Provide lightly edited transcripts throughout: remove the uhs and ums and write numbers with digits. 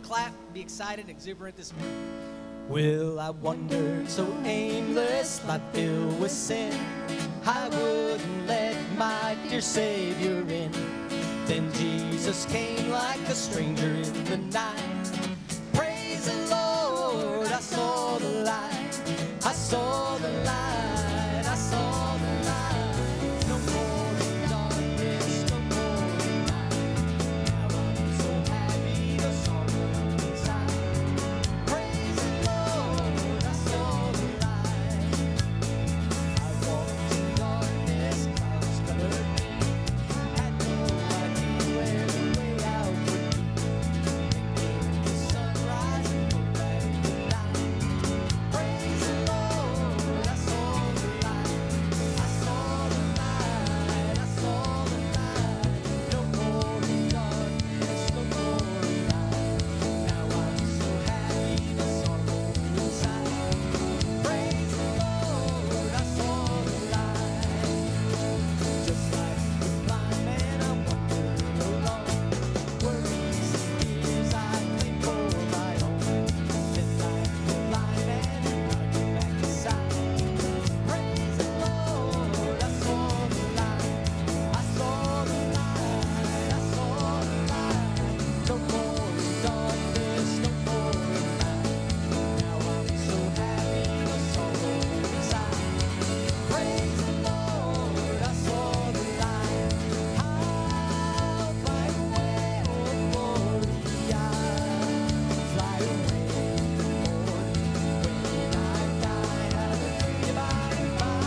clap, be excited, exuberant this morning. Well, I wandered so aimless, life filled with sin. I wouldn't let my dear Savior in. Then Jesus came like a stranger in the night. Praise the Lord, I saw the light. I saw the light, I saw the light. No more darkness, no more night. Now I'm so happy, the sorrow inside. Praise the Lord, I saw the light. I walked in darkness, clouds covered me. Had no idea where the way out would be. Then came the sunrise and put back the night. Praise the Lord, I saw the light. I saw the light, I saw the light. No more darkness, no more night. Now I'm so happy, the sorrow inside. Praise the Lord, I saw the light. Just like the blind man, I wandered along. Worries and fears I claimed for my own. Then like the blind man, I came back inside. Praise the Lord, I saw the light. I saw the light, I saw the light. No more darkness, no more night. Now I'm so happy, the sorrow inside. Praise the Lord, I saw the light. I'll fly away, oh glory, I'll fly away, Lord. When I die, have a free body,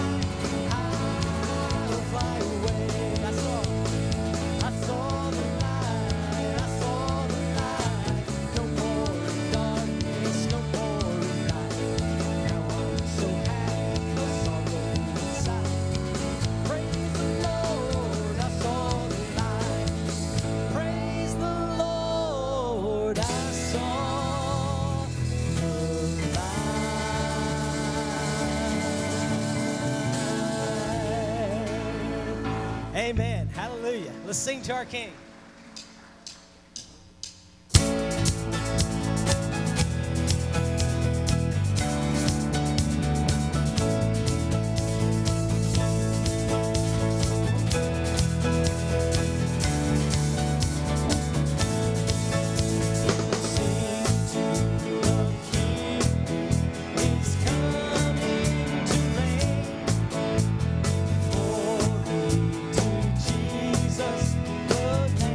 I'll fly away. I saw the light, I saw the light. No more darkness, no more night. Now I'm so happy, the sorrow inside. Praise the Lord, I saw the light. Praise the Lord, I saw the light. Amen. Hallelujah. Let's sing to our King. He's coming to reign. Glory to Jesus, the Lamb.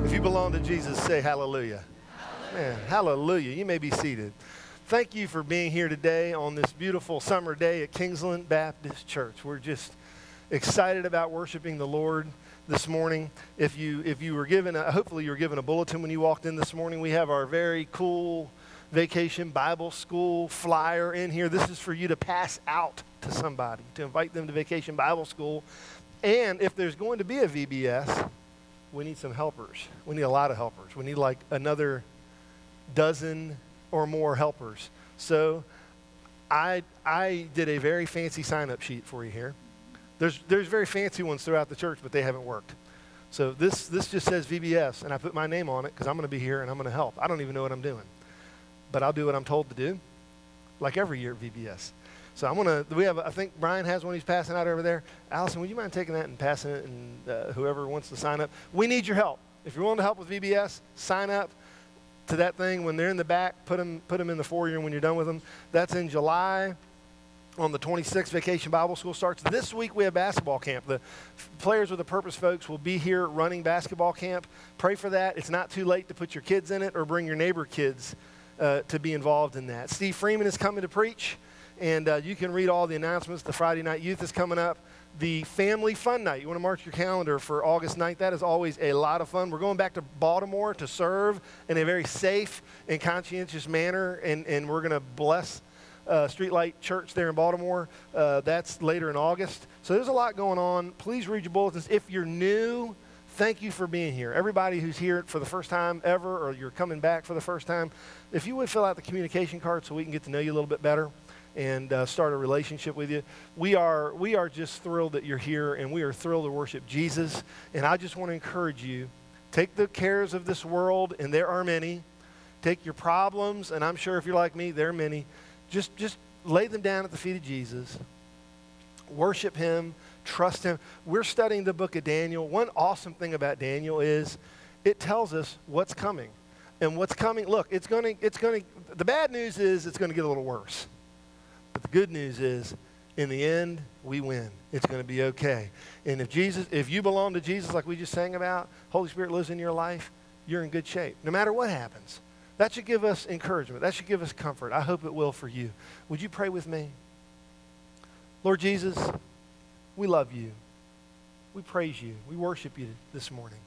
If you belong to Jesus, say hallelujah. Man, hallelujah. You may be seated. Thank you for being here today on this beautiful summer day at Kingsland Baptist Church. We're just excited about worshiping the Lord this morning. If you were given, hopefully you were given a bulletin when you walked in this morning. We have our very cool Vacation Bible School flyer in here. This is for you to pass out to somebody, to invite them to Vacation Bible School. And if there's going to be a VBS, we need some helpers. We need a lot of helpers. We need like another dozen or more helpers. So I did a very fancy sign-up sheet for you here. There's very fancy ones throughout the church, but they haven't worked. So this just says VBS, and I put my name on it because I'm going to be here and I'm going to help. I don't even know what I'm doing, but I'll do what I'm told to do, like every year at VBS. So I think Brian has one he's passing out over there. Allison, would you mind taking that and passing it, and whoever wants to sign up? We need your help. If you're willing to help with VBS, sign up to that thing. When they're in the back, put them in the foyer when you're done with them. That's in July. On the 26th, Vacation Bible School starts. This week we have basketball camp. The Players with a Purpose folks will be here running basketball camp. Pray for that. It's not too late to put your kids in it or bring your neighbor kids to be involved in that. Steve Freeman is coming to preach. And you can read all the announcements. The Friday Night Youth is coming up. The Family Fun Night. You want to mark your calendar for August 9th. That is always a lot of fun. We're going back to Baltimore to serve in a very safe and conscientious manner. And we're going to bless Streetlight Church there in Baltimore. That's later in August. So there's a lot going on. Please read your bulletins. If you're new, thank you for being here. Everybody who's here for the first time ever, or you're coming back for the first time, if you would fill out the communication card so we can get to know you a little bit better and start a relationship with you. We are just thrilled that you're here, and we are thrilled to worship Jesus. And I just want to encourage you, take the cares of this world, and there are many. Take your problems, and I'm sure if you're like me, there are many. Just lay them down at the feet of Jesus. Worship him, trust him. We're studying the book of Daniel. One awesome thing about Daniel is it tells us what's coming. And what's coming, look, the bad news is it's going to get a little worse. But the good news is, in the end, we win. It's going to be okay. And if you belong to Jesus, like we just sang about, Holy Spirit lives in your life, you're in good shape, no matter what happens. That should give us encouragement. That should give us comfort. I hope it will for you. Would you pray with me? Lord Jesus, we love you. We praise you. We worship you this morning.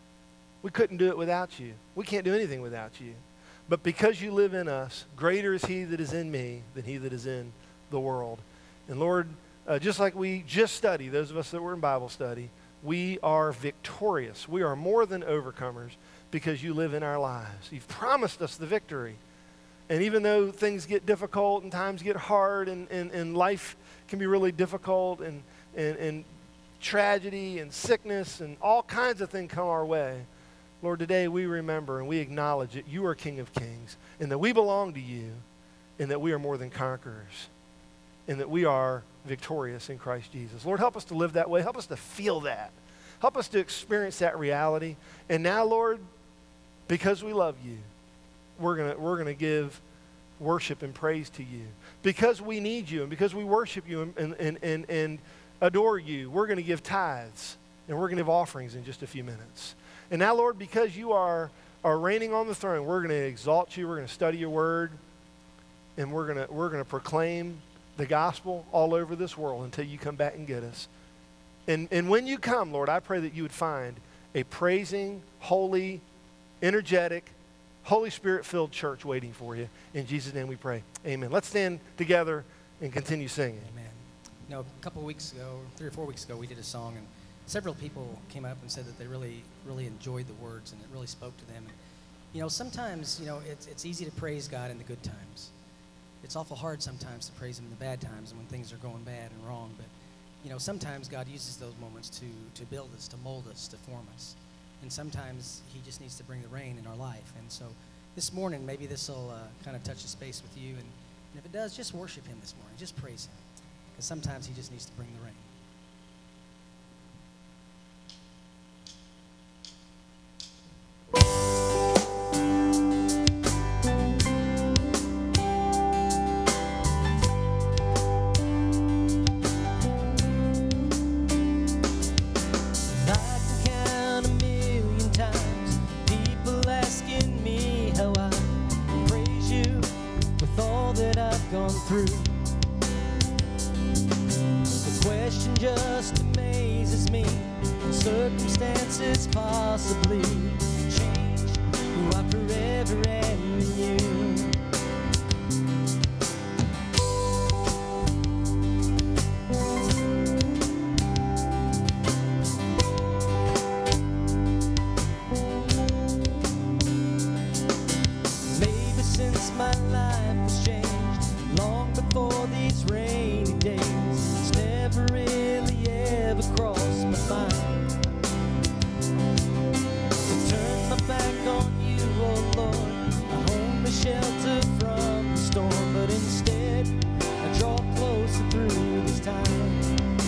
We couldn't do it without you. We can't do anything without you. But because you live in us, greater is he that is in me than he that is in the world. And Lord, just like we just studied, those of us that were in Bible study, we are victorious. We are more than overcomers because you live in our lives. You've promised us the victory. And even though things get difficult and times get hard and life can be really difficult and tragedy and sickness and all kinds of things come our way, Lord, today we remember and we acknowledge that you are King of Kings and that we belong to you and that we are more than conquerors and that we are victorious in Christ Jesus. Lord, help us to live that way. Help us to feel that. Help us to experience that reality. And now, Lord, because we love you, we're gonna give worship and praise to you. Because we need you and because we worship you and adore you, we're going to give tithes and we're going to give offerings in just a few minutes. And now, Lord, because you are reigning on the throne, we're going to exalt you. We're going to study your word, and we're going to proclaim the gospel all over this world until you come back and get us. And when you come, Lord, I pray that you would find a praising, holy, energetic, Holy Spirit-filled church waiting for you. In Jesus' name we pray. Amen. Let's stand together and continue singing. Amen. You know, a couple of weeks ago, 3 or 4 weeks ago, we did a song, and several people came up and said that they really, really enjoyed the words and it really spoke to them. And, you know, sometimes, you know, it's easy to praise God in the good times. It's awful hard sometimes to praise him in the bad times and when things are going bad and wrong. But, you know, sometimes God uses those moments to build us, to mold us, to form us. And sometimes he just needs to bring the rain in our life. And so this morning, maybe this will kind of touch a space with you. And if it does, just worship him this morning. Just praise him. Because sometimes he just needs to bring the rain. through. The question just amazes me. Circumstances possibly change who I forever am in you. Maybe since my life has changed, long before these rainy days, it's never really ever crossed my mind to turn my back on you, oh Lord, a homely shelter from the storm. But instead, I draw closer through this time.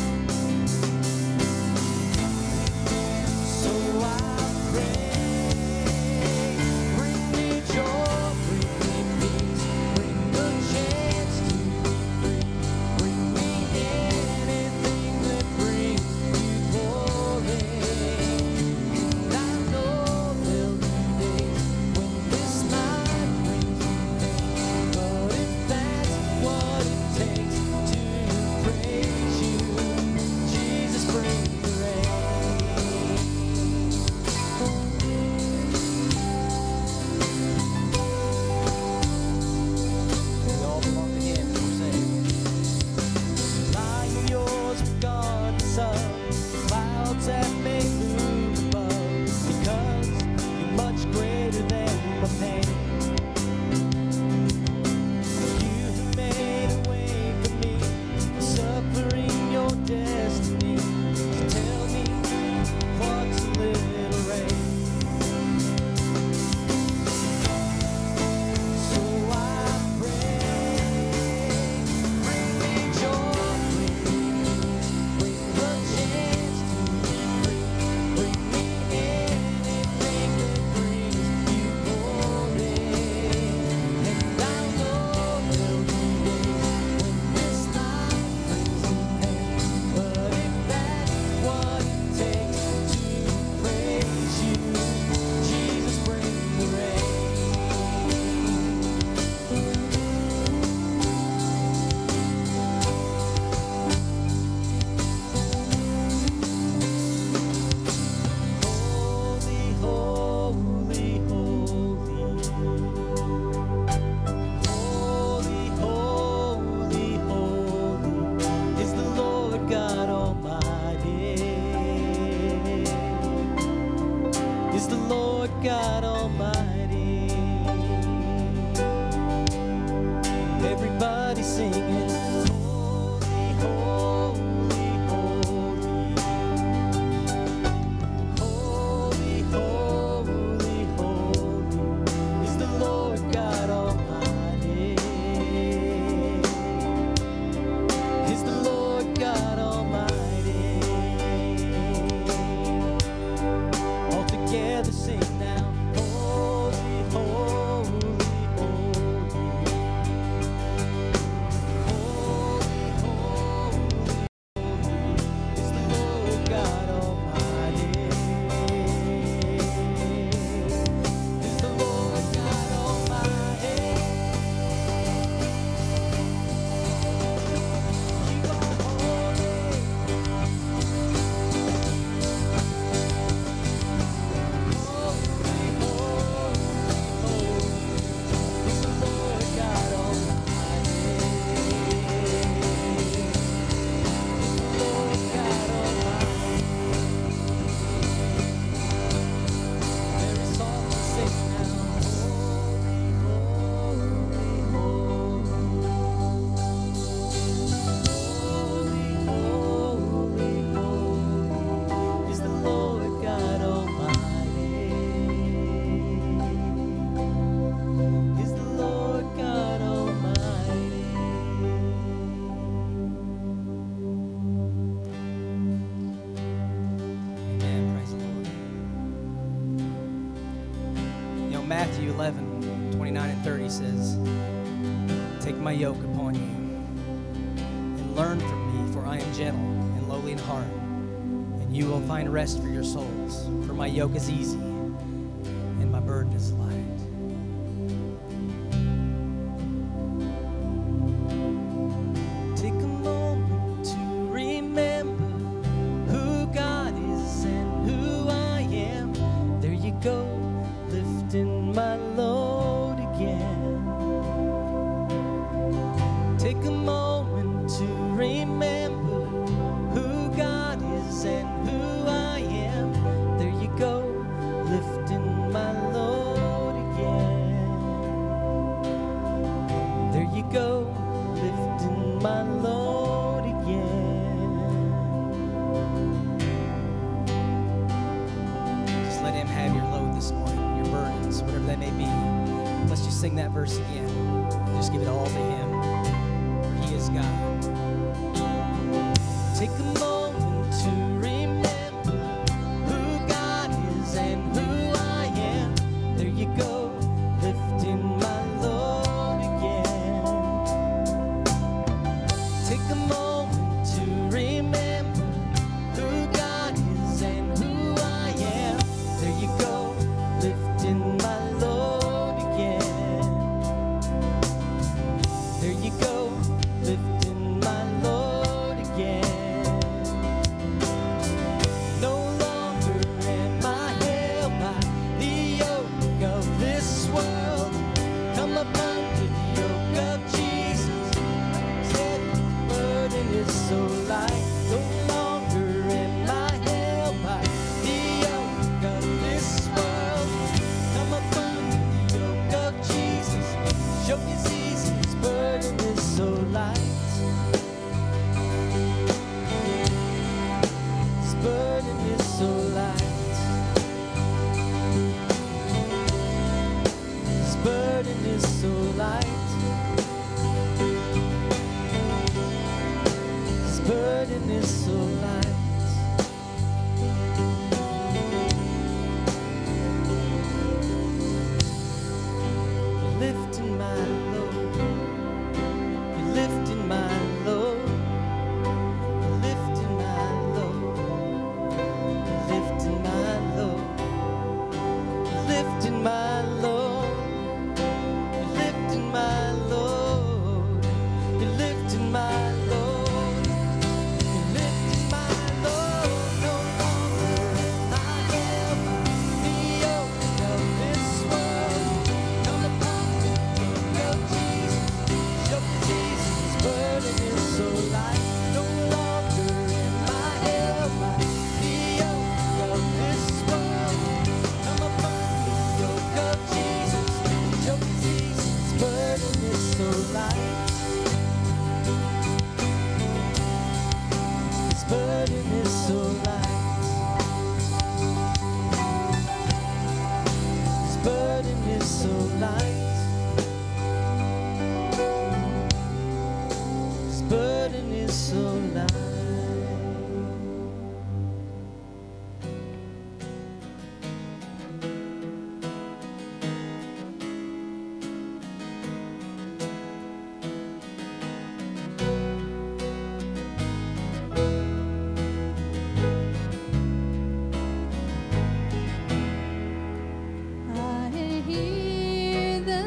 So I pray, bring me joy, bring me peace, bring the chance to be free, bring me anything that brings you glory. And I know there'll be days when this life brings me pain, but if that's what it takes to praise you, Jesus, bring the rain. We all belong to Him, we're saved. Lying yours regardless of clouds that may loom above, because you're much greater than my pain. You have made a way for me, suffering your destiny to tell me what's a little rain. So I pray, bring me joy, bring me peace, bring the chance to be free, bring me anything that brings you glory. And I know there'll be days when this life brings me pain, but if that's what it takes to praise you, Jesus, bring the rain. Holy, holy, holy. Holy, holy, holy is the Lord God Almighty. Is the Lord God Almighty. Everybody singing. Holy, holy, holy. Holy, holy, holy is the Lord God Almighty. Is the Lord God Almighty. All together sing now. Holy, holy, holy. Holy, holy, holy is the Lord God Almighty. Is the Lord God Almighty. You are holy. Holy, holy, holy is the Lord God Almighty. Lord God Almighty. Very soft and sing now. Holy, holy, holy. Holy, holy is the Lord God Almighty. Is the Lord God Almighty. Amen. Praise the Lord. You know, Matthew 11:29 and 30 says, "Take my yoke upon you and learn from me, for I am gentle and lowly in heart, and you will find rest for your souls. For my yoke is easy and my burden is light." sing that verse again. Just give it all to Him, for He is God. Take a moment to remember who God is and who I am. There you go, lifting my load again. Take a moment to remember who God is and who I am. There you go, lifting my load again. There you go, lifting my load again. No longer am I held by the yoke of this world. Come up under the yoke of Jesus. Said the burden is so light. No longer am I held by the yoke of this world. Come up under the yoke of Jesus. Yoke is easy, His burden is so light. His burden is so light. His burden is so light. His burden is so light. You're lifting my load. You're lifting my load. You're lifting my load. You're lifting my load. You're lifting my load. You're lifting my load. You're lifting my load. You're lifting my load. No longer am I held by the yoke of this world. Come upon me, yoke of Jesus. Yoke of Jesus, His burden is so light. No longer am I held by the yoke of this world. Come upon me, yoke of Jesus. Yoke of Jesus, His burden is so light. His burden is so light. His burden is so light. His burden is so light. I hear the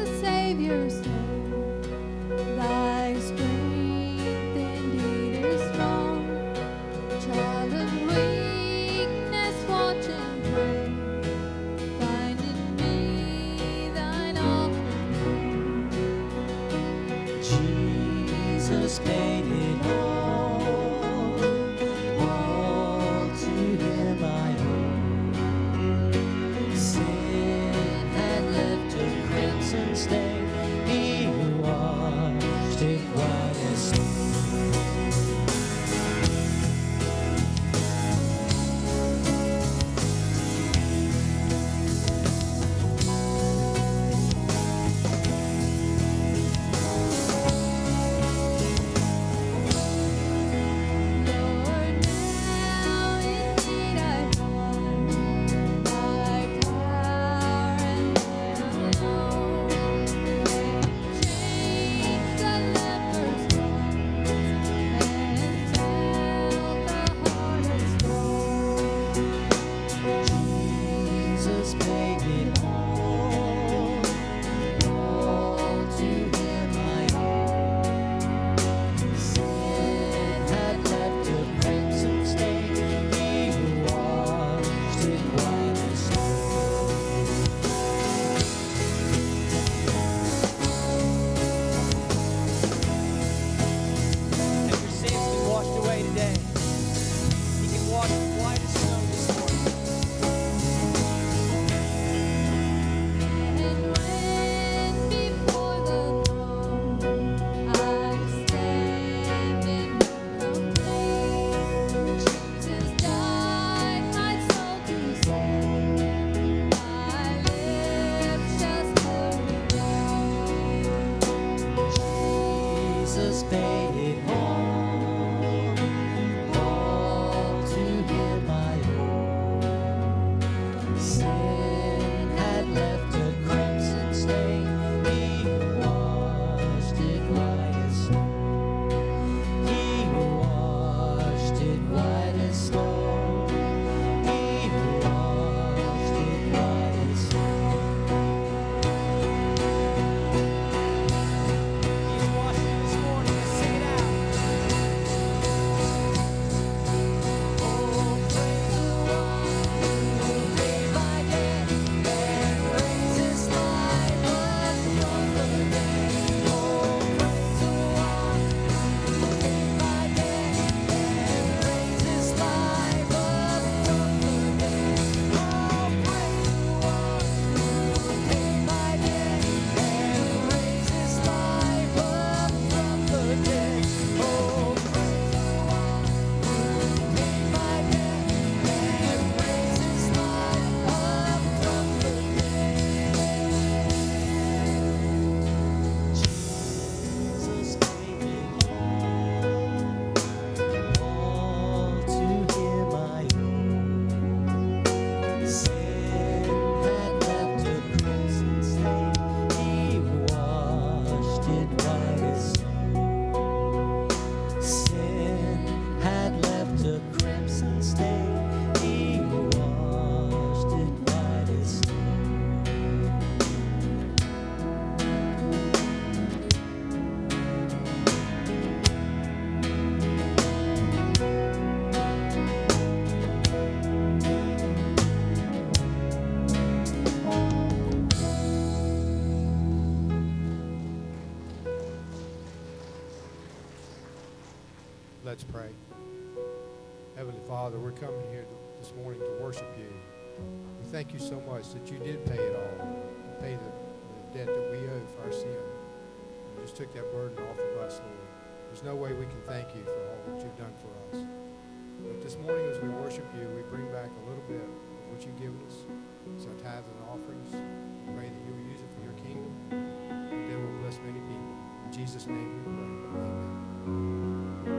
Let's pray. Heavenly Father, we're coming here this morning to worship you. We thank you so much that you did pay it all. You paid the debt that we owe for our sin. You just took that burden off of us, Lord. There's no way we can thank you for all that you've done for us. But this morning as we worship you, we bring back a little bit of what you've given us. It's our tithes and offerings. We pray that you will use it for your kingdom, and that will bless many people. In Jesus' name we pray. Amen.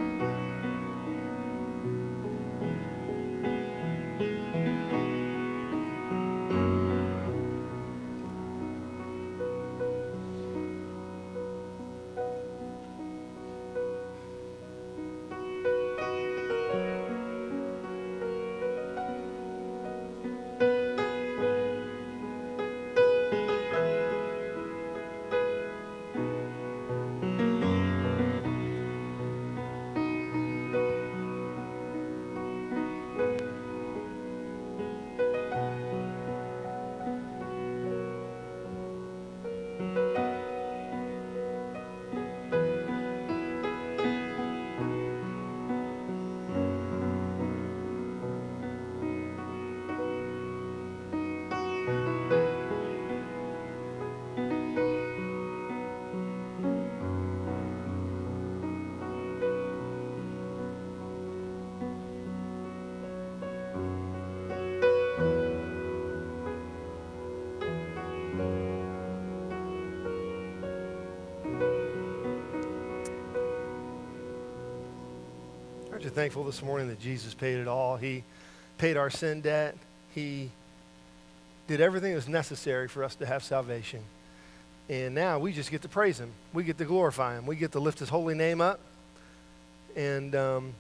Aren't you thankful this morning that Jesus paid it all? He paid our sin debt. He did everything that was necessary for us to have salvation. And now we just get to praise him. We get to glorify him. We get to lift his holy name up. And I'm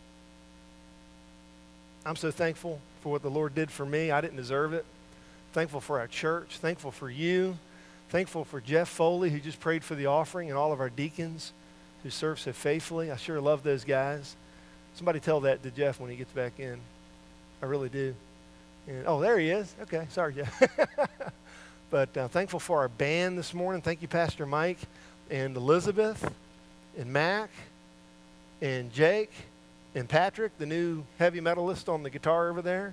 so thankful for what the Lord did for me. I didn't deserve it. Thankful for our church. Thankful for you. Thankful for Jeff Foley, who just prayed for the offering, and all of our deacons who serve so faithfully. I sure love those guys. Somebody tell that to Jeff when he gets back in. I really do. And, oh, there he is. Okay, sorry, Jeff. But thankful for our band this morning. Thank you, Pastor Mike and Elizabeth and Mac and Jake and Patrick, the new heavy metalist on the guitar over there.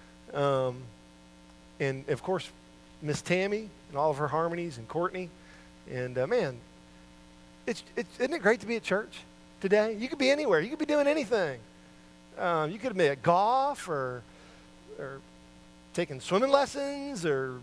And, of course, Miss Tammy and all of her harmonies, and Courtney. And, man, isn't it great to be at church today? You could be anywhere. You could be doing anything. You could be at golf or taking swimming lessons or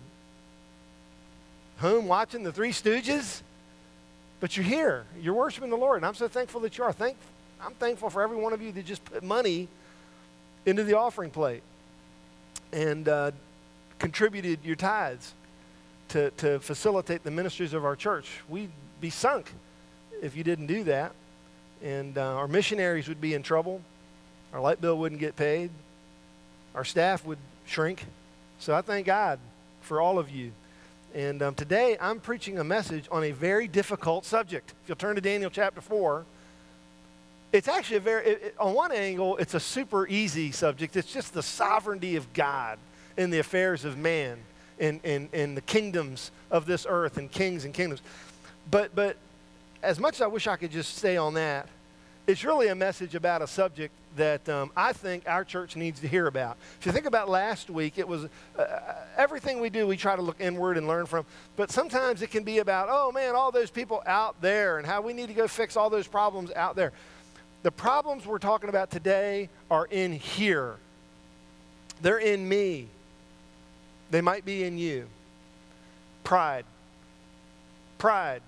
home watching the Three Stooges. But you're here. You're worshiping the Lord, and I'm so thankful that you are. I'm thankful for every one of you that just put money into the offering plate and contributed your tithes to facilitate the ministries of our church. We'd be sunk if you didn't do that. And our missionaries would be in trouble. Our light bill wouldn't get paid. Our staff would shrink. So I thank God for all of you. And today I'm preaching a message on a very difficult subject. If you'll turn to Daniel chapter 4, it's actually on one angle, it's a super easy subject. It's just the sovereignty of God in the affairs of man and the kingdoms of this earth and kings and kingdoms. But as much as I wish I could just stay on that, it's really a message about a subject that I think our church needs to hear about. If you think about last week, it was everything we do, we try to look inward and learn from. But sometimes it can be about, oh, man, all those people out there and how we need to go fix all those problems out there. The problems we're talking about today are in here. They're in me. They might be in you. Pride. Pride.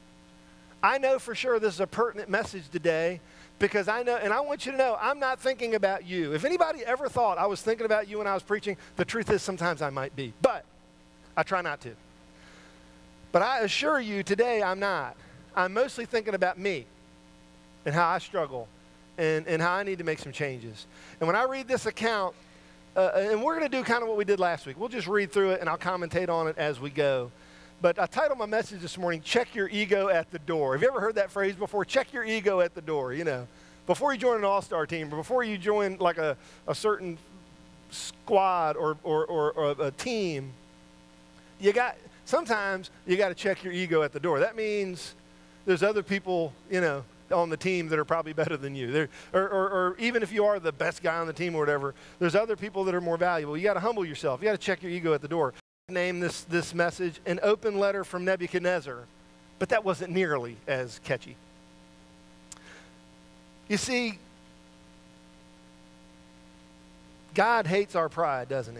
I know for sure this is a pertinent message today because I know, and I want you to know, I'm not thinking about you. If anybody ever thought I was thinking about you when I was preaching, the truth is sometimes I might be, but I try not to. But I assure you today I'm not. I'm mostly thinking about me and how I struggle and how I need to make some changes. And when I read this account, and we're going to do kind of what we did last week. We'll just read through it and I'll commentate on it as we go. But I titled my message this morning, Check Your Ego at the Door. Have you ever heard that phrase before? Check your ego at the door, you know. Before you join an all-star team or before you join like a certain squad or a team, sometimes you got to check your ego at the door. That means there's other people, you know, on the team that are probably better than you. Or even if you are the best guy on the team or whatever, there's other people that are more valuable. You got to humble yourself. You got to check your ego at the door. Name this message An Open Letter from Nebuchadnezzar, but that wasn't nearly as catchy. You see, God hates our pride, doesn't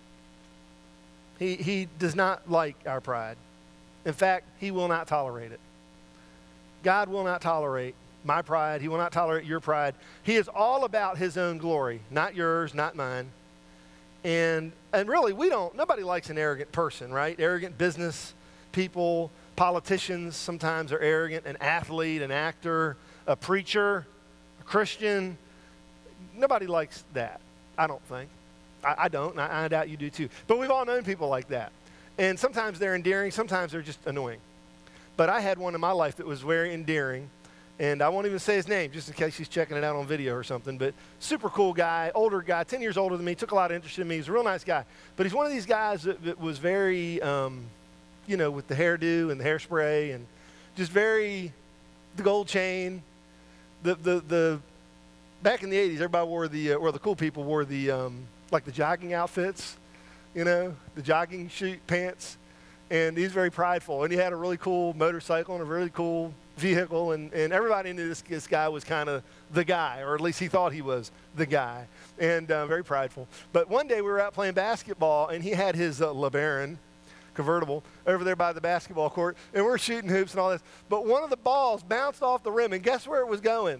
he? He does not like our pride. In fact, he will not tolerate it. God will not tolerate my pride. He will not tolerate your pride. He is all about his own glory, not yours, not mine. And really, nobody likes an arrogant person, right? Arrogant business people, politicians sometimes are arrogant, an athlete, an actor, a preacher, a Christian. Nobody likes that, I don't think. I don't, and I doubt you do too. But we've all known people like that. And sometimes they're endearing, sometimes they're just annoying. But I had one in my life that was very endearing, and I won't even say his name just in case he's checking it out on video or something, but super cool guy, older guy, 10 years older than me, took a lot of interest in me. He's a real nice guy. But he's one of these guys that was very, with the hairdo and the hairspray and just the gold chain. The back in the 80s, everybody wore the cool people wore the jogging outfits, the jogging pants. And he's very prideful. And he had a really cool motorcycle and a really cool vehicle. And everybody knew this guy was kind of the guy, or at least he thought he was the guy. And very prideful. But one day we were out playing basketball, and he had his LeBaron convertible over there by the basketball court. And we're shooting hoops and all this. But one of the balls bounced off the rim, and guess where it was going?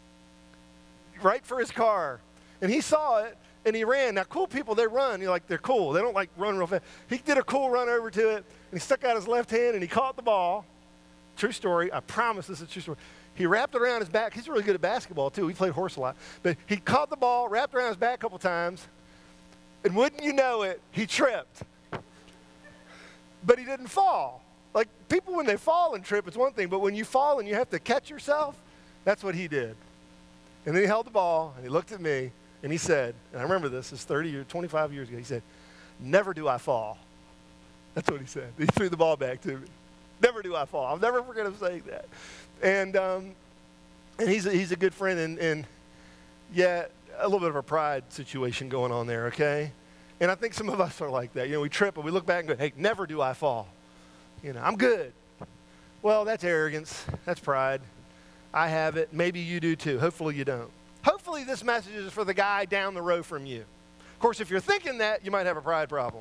Right for his car. And he saw it. And he ran. Now, cool people, they run. They're cool. They don't run real fast. He did a cool run over to it, and he stuck out his left hand, and he caught the ball. True story. I promise this is a true story. He wrapped it around his back. He's really good at basketball, too. He played horse a lot. But he caught the ball, wrapped around his back a couple times, and wouldn't you know it, he tripped. But he didn't fall. Like, people, when they fall and trip, it's one thing, but when you fall and you have to catch yourself, that's what he did. And then he held the ball, and he looked at me, and he said, and I remember this, it's 25 years ago, he said, "Never do I fall." That's what he said. He threw the ball back to me. Never do I fall. I'll never forget him saying that. And he's a good friend, and yeah, a little bit of a pride situation going on there, okay? And I think some of us are like that. We trip and we look back and go, "Hey, never do I fall. I'm good." Well, that's arrogance. That's pride. I have it. Maybe you do too. Hopefully you don't. Hopefully this message is for the guy down the row from you. Of course, if you're thinking that, you might have a pride problem.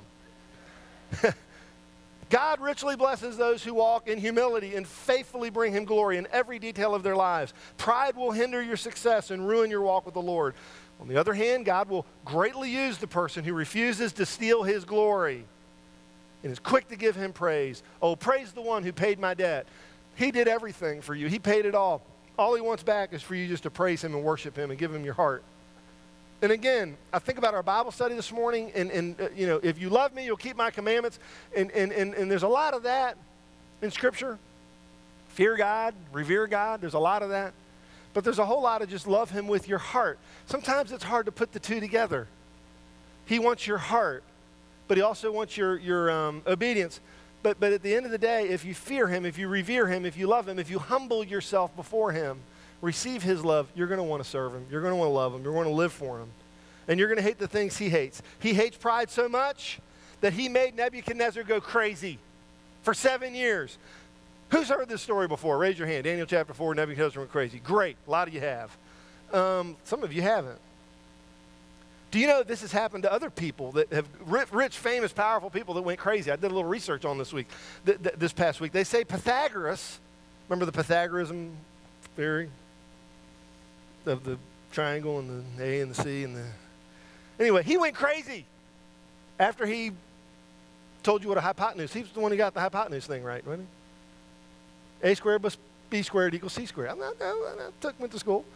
God richly blesses those who walk in humility and faithfully bring him glory in every detail of their lives. Pride will hinder your success and ruin your walk with the Lord. On the other hand, God will greatly use the person who refuses to steal his glory and is quick to give him praise. Oh, praise the one who paid my debt. He did everything for you. He paid it all. All he wants back is for you just to praise him and worship him and give him your heart. And again, I think about our Bible study this morning, and if you love me, you'll keep my commandments. And there's a lot of that in Scripture. Fear God, revere God, there's a lot of that. But there's a whole lot of just love him with your heart. Sometimes it's hard to put the two together. He wants your heart, but he also wants your obedience. But at the end of the day, if you fear him, if you revere him, if you love him, if you humble yourself before him, receive his love, you're going to want to serve him. You're going to want to love him. You're going to live for him. And you're going to hate the things he hates. He hates pride so much that he made Nebuchadnezzar go crazy for 7 years. Who's heard this story before? Raise your hand. Daniel chapter 4, Nebuchadnezzar went crazy. Great. A lot of you have. Some of you haven't. Do you know this has happened to other people that have rich, famous, powerful people that went crazy? I did a little research on this past week. They say Pythagoras, remember the Pythagorean theory of the triangle and the A and the C and the... Anyway, he went crazy after he told you what a hypotenuse. He was the one who got the hypotenuse thing right, wasn't he? A squared plus B squared equals C squared. I went to school.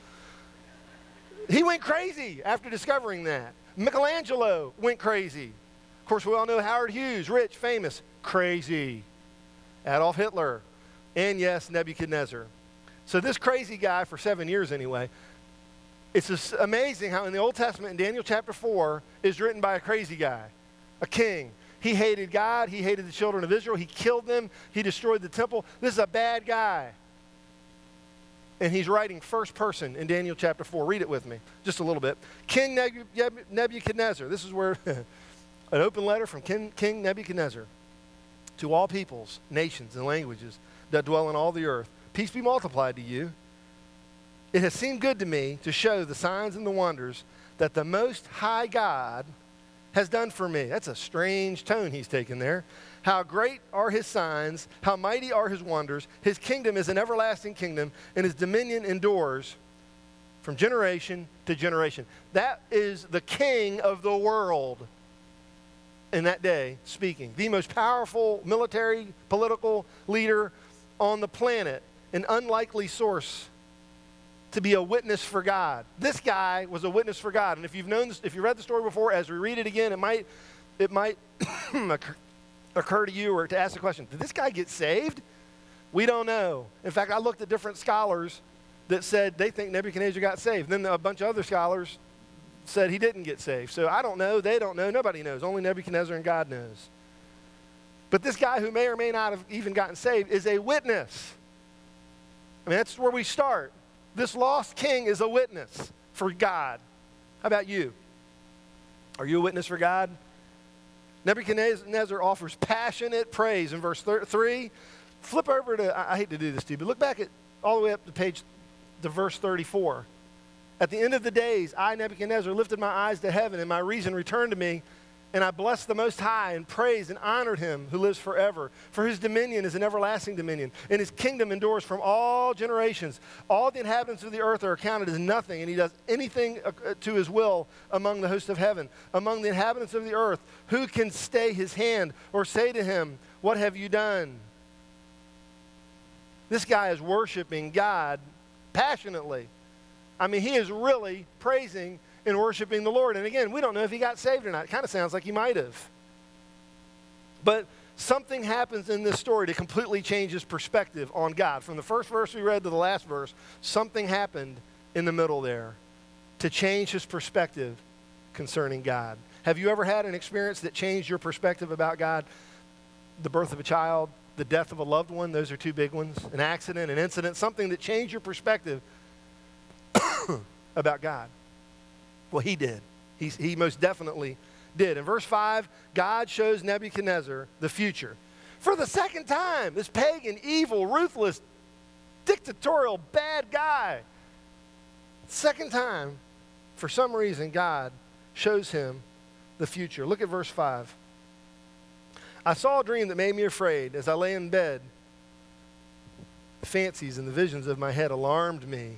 He went crazy after discovering that. Michelangelo went crazy. Of course, we all know Howard Hughes, rich, famous, crazy. Adolf Hitler, and yes, Nebuchadnezzar. So this crazy guy, for 7 years anyway, it's just amazing how in the Old Testament, in Daniel chapter 4, is written by a crazy guy, a king. He hated God. He hated the children of Israel. He killed them. He destroyed the temple. This is a bad guy. and he's writing first person in Daniel chapter 4. Read it with me, just a little bit. King Nebuchadnezzar, this is where an open letter from King Nebuchadnezzar to all peoples, nations, and languages that dwell on all the earth. Peace be multiplied to you. It has seemed good to me to show the signs and the wonders that the Most High God has done for me. That's a strange tone he's taken there. How great are his signs, how mighty are his wonders. His kingdom is an everlasting kingdom, and his dominion endures from generation to generation. That is the king of the world in that day speaking. The most powerful military, political leader on the planet, an unlikely source to be a witness for God. This guy was a witness for God. And if you've known this, if you read the story before, as we read it again, it might occur to you or to ask the question, did this guy get saved? We don't know. In fact, I looked at different scholars that said they think Nebuchadnezzar got saved. Then a bunch of other scholars said he didn't get saved. So I don't know. They don't know. Nobody knows. Only Nebuchadnezzar and God knows. But this guy who may or may not have even gotten saved is a witness. I mean, that's where we start. This lost king is a witness for God. How about you? Are you a witness for God? Nebuchadnezzar offers passionate praise in verse 3. Flip over to, I hate to do this to you, but look back at all the way up to verse 34. At the end of the days, I, Nebuchadnezzar, lifted my eyes to heaven, and my reason returned to me, and I blessed the Most High and praised and honored him who lives forever. For his dominion is an everlasting dominion, and his kingdom endures from all generations. All the inhabitants of the earth are accounted as nothing, and he does anything to his will among the hosts of heaven. Among the inhabitants of the earth, who can stay his hand or say to him, what have you done? This guy is worshiping God passionately. I mean, he is really praising and worshiping the Lord. And again, we don't know if he got saved or not. It kind of sounds like he might have. But something happens in this story to completely change his perspective on God. From the first verse we read to the last verse, something happened in the middle there to change his perspective concerning God. Have you ever had an experience that changed your perspective about God? The birth of a child, the death of a loved one, those are two big ones. An accident, an incident, something that changed your perspective about God. Well, he did. He most definitely did. In verse 5, God shows Nebuchadnezzar the future. For the second time, this pagan, evil, ruthless, dictatorial, bad guy. Second time, for some reason, God shows him the future. Look at verse 5. I saw a dream that made me afraid. As I lay in bed, the fancies and the visions of my head alarmed me.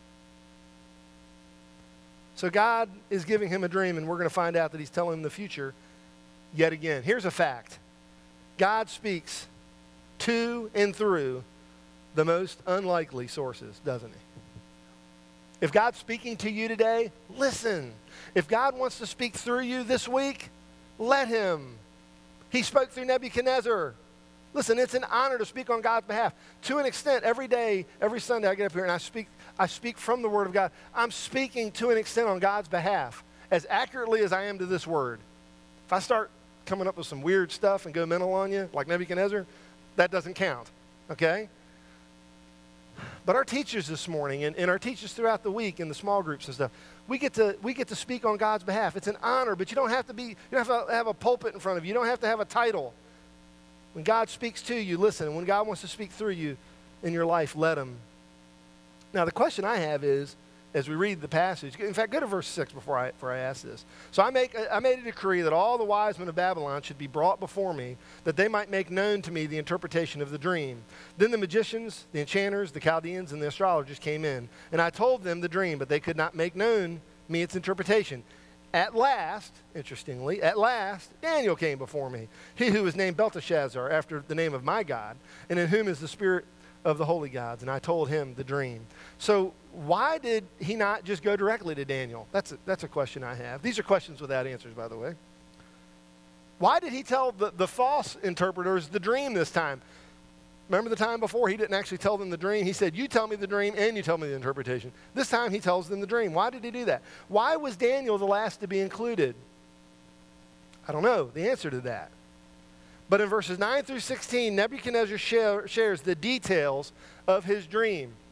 So God is giving him a dream, and we're going to find out that he's telling him the future yet again. Here's a fact. God speaks to and through the most unlikely sources, doesn't he? If God's speaking to you today, listen. If God wants to speak through you this week, let him. He spoke through Nebuchadnezzar. Listen, it's an honor to speak on God's behalf. To an extent, every day, every Sunday, I get up here and I speak from the Word of God. I'm speaking to an extent on God's behalf, as accurately as I am to this Word. If I start coming up with some weird stuff and go mental on you, like Nebuchadnezzar, that doesn't count, okay? But our teachers this morning and our teachers throughout the week in the small groups and stuff, we get to speak on God's behalf. It's an honor, but you don't have to have a pulpit in front of you. You don't have to have a title. When God speaks to you, listen. And when God wants to speak through you in your life, let him. Now, the question I have is, as we read the passage, in fact, go to verse 6 before I ask this. So I made a decree that all the wise men of Babylon should be brought before me, that they might make known to me the interpretation of the dream. Then the magicians, the enchanters, the Chaldeans, and the astrologers came in, and I told them the dream, but they could not make known me its interpretation. At last, interestingly, Daniel came before me, he who was named Belteshazzar, after the name of my God, and in whom is the spirit of the holy gods, and I told him the dream. So why did he not just go directly to Daniel? That's a question I have. These are questions without answers, by the way. Why did he tell the false interpreters the dream this time? Remember the time before he didn't actually tell them the dream? He said, you tell me the dream and you tell me the interpretation. This time he tells them the dream. Why did he do that? Why was Daniel the last to be included? I don't know the answer to that. But in verses 9 through 16, Nebuchadnezzar shares the details of his dream.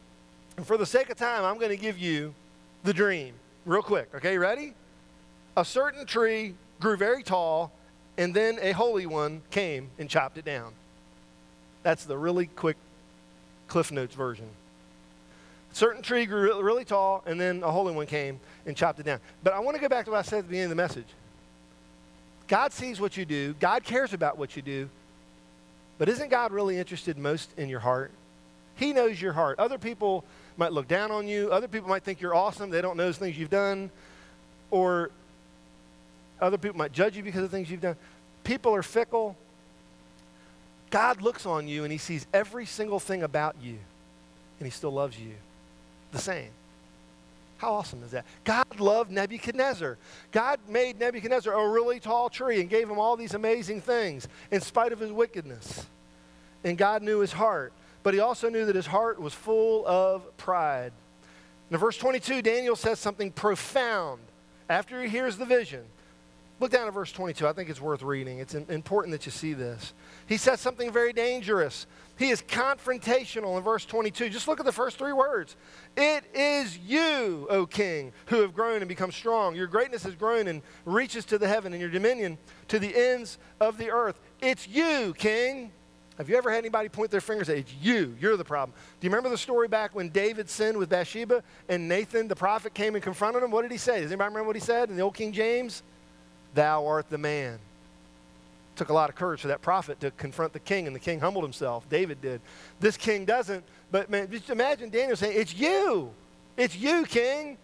And for the sake of time, I'm going to give you the dream real quick. Okay, ready? A certain tree grew very tall, and then a holy one came and chopped it down. That's the really quick Cliff Notes version. A certain tree grew really tall, and then a holy one came and chopped it down. But I want to go back to what I said at the beginning of the message. God sees what you do. God cares about what you do. But isn't God really interested most in your heart? He knows your heart. Other people might look down on you. Other people might think you're awesome. They don't know those things you've done. Or other people might judge you because of things you've done. People are fickle. God looks on you and he sees every single thing about you. And he still loves you the same. How awesome is that? God loved Nebuchadnezzar. God made Nebuchadnezzar a really tall tree and gave him all these amazing things in spite of his wickedness. And God knew his heart. But he also knew that his heart was full of pride. In verse 22, Daniel says something profound after he hears the vision. Look down at verse 22. I think it's worth reading. It's important that you see this. He says something very dangerous. He is confrontational in verse 22. Just look at the first three words. It is you, O king, who have grown and become strong. Your greatness has grown and reaches to the heaven, and your dominion to the ends of the earth. It's you, king. Have you ever had anybody point their finger and say, it's you, you're the problem? Do you remember the story back when David sinned with Bathsheba and Nathan, the prophet, came and confronted him? What did he say? Does anybody remember what he said in the old King James? Thou art the man. It took a lot of courage for that prophet to confront the king, and the king humbled himself. David did. This king doesn't, but man, just imagine Daniel saying, it's you, king.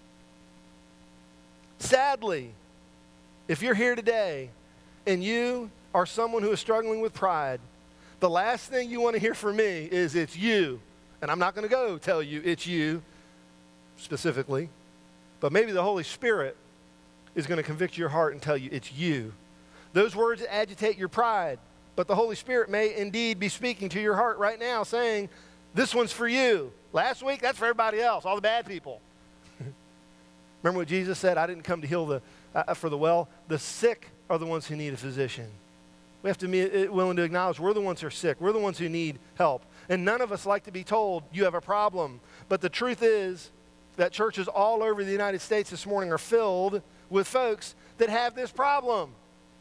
Sadly, if you're here today and you are someone who is struggling with pride, the last thing you want to hear from me is it's you. And I'm not going to go tell you it's you specifically, but maybe the Holy Spirit is going to convict your heart and tell you it's you. Those words agitate your pride, but the Holy Spirit may indeed be speaking to your heart right now saying, this one's for you. Last week, that's for everybody else, all the bad people. Remember what Jesus said? I didn't come to heal for the well. The sick are the ones who need a physician. We have to be willing to acknowledge we're the ones who are sick. We're the ones who need help. And none of us like to be told you have a problem. But the truth is that churches all over the United States this morning are filled with folks that have this problem.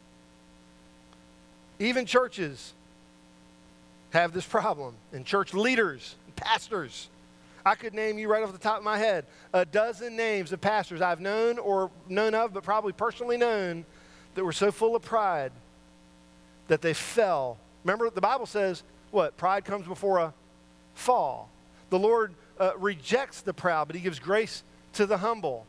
Even churches have this problem. And church leaders, and pastors. I could name you right off the top of my head a dozen names of pastors I've known or known of, but probably personally known, that were so full of pride that they fell. Remember, the Bible says, what? Pride comes before a fall. The Lord rejects the proud, but he gives grace to the humble.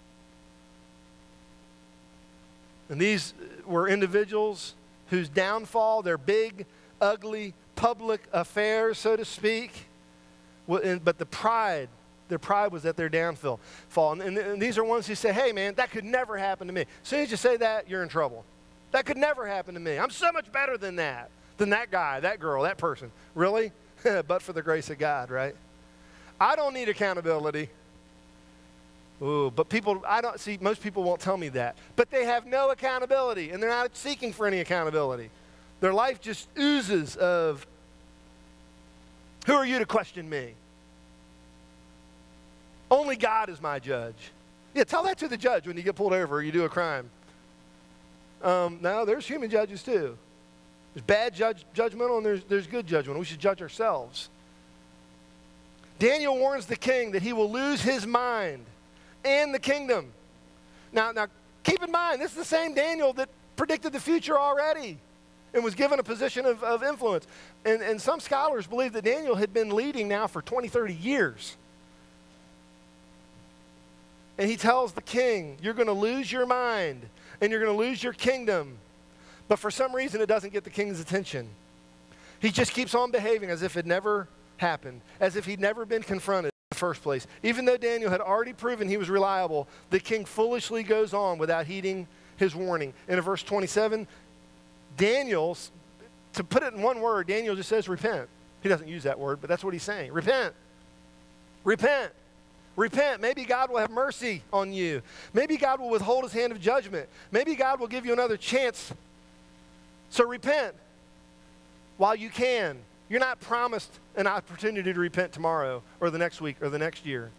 And these were individuals whose downfall, their big, ugly, public affairs, so to speak, but their pride was at their downfall. And these are ones who say, hey, man, that could never happen to me. As soon as you say that, you're in trouble. That could never happen to me. I'm so much better than that guy, that girl, that person. Really? But for the grace of God, right? I don't need accountability. Ooh, but most people won't tell me that. But they have no accountability, and they're not seeking for any accountability. Their life just oozes of, who are you to question me? Only God is my judge. Yeah, tell that to the judge when you get pulled over or you do a crime. No, there's human judges too. There's bad judgmental and there's good judgmental. We should judge ourselves. Daniel warns the king that he will lose his mind and the kingdom. Now keep in mind, this is the same Daniel that predicted the future already and was given a position of influence. And some scholars believe that Daniel had been leading now for 20, 30 years. And he tells the king, you're going to lose your mind and you're going to lose your kingdom. But for some reason, it doesn't get the king's attention. He just keeps on behaving as if it never happened, as if he'd never been confronted in the first place. Even though Daniel had already proven he was reliable, the king foolishly goes on without heeding his warning. And in verse 27, Daniel, to put it in one word, Daniel just says repent. He doesn't use that word, but that's what he's saying. Repent. Repent. Repent. Maybe God will have mercy on you. Maybe God will withhold his hand of judgment. Maybe God will give you another chance. So repent while you can. You're not promised an opportunity to repent tomorrow or the next week or the next year.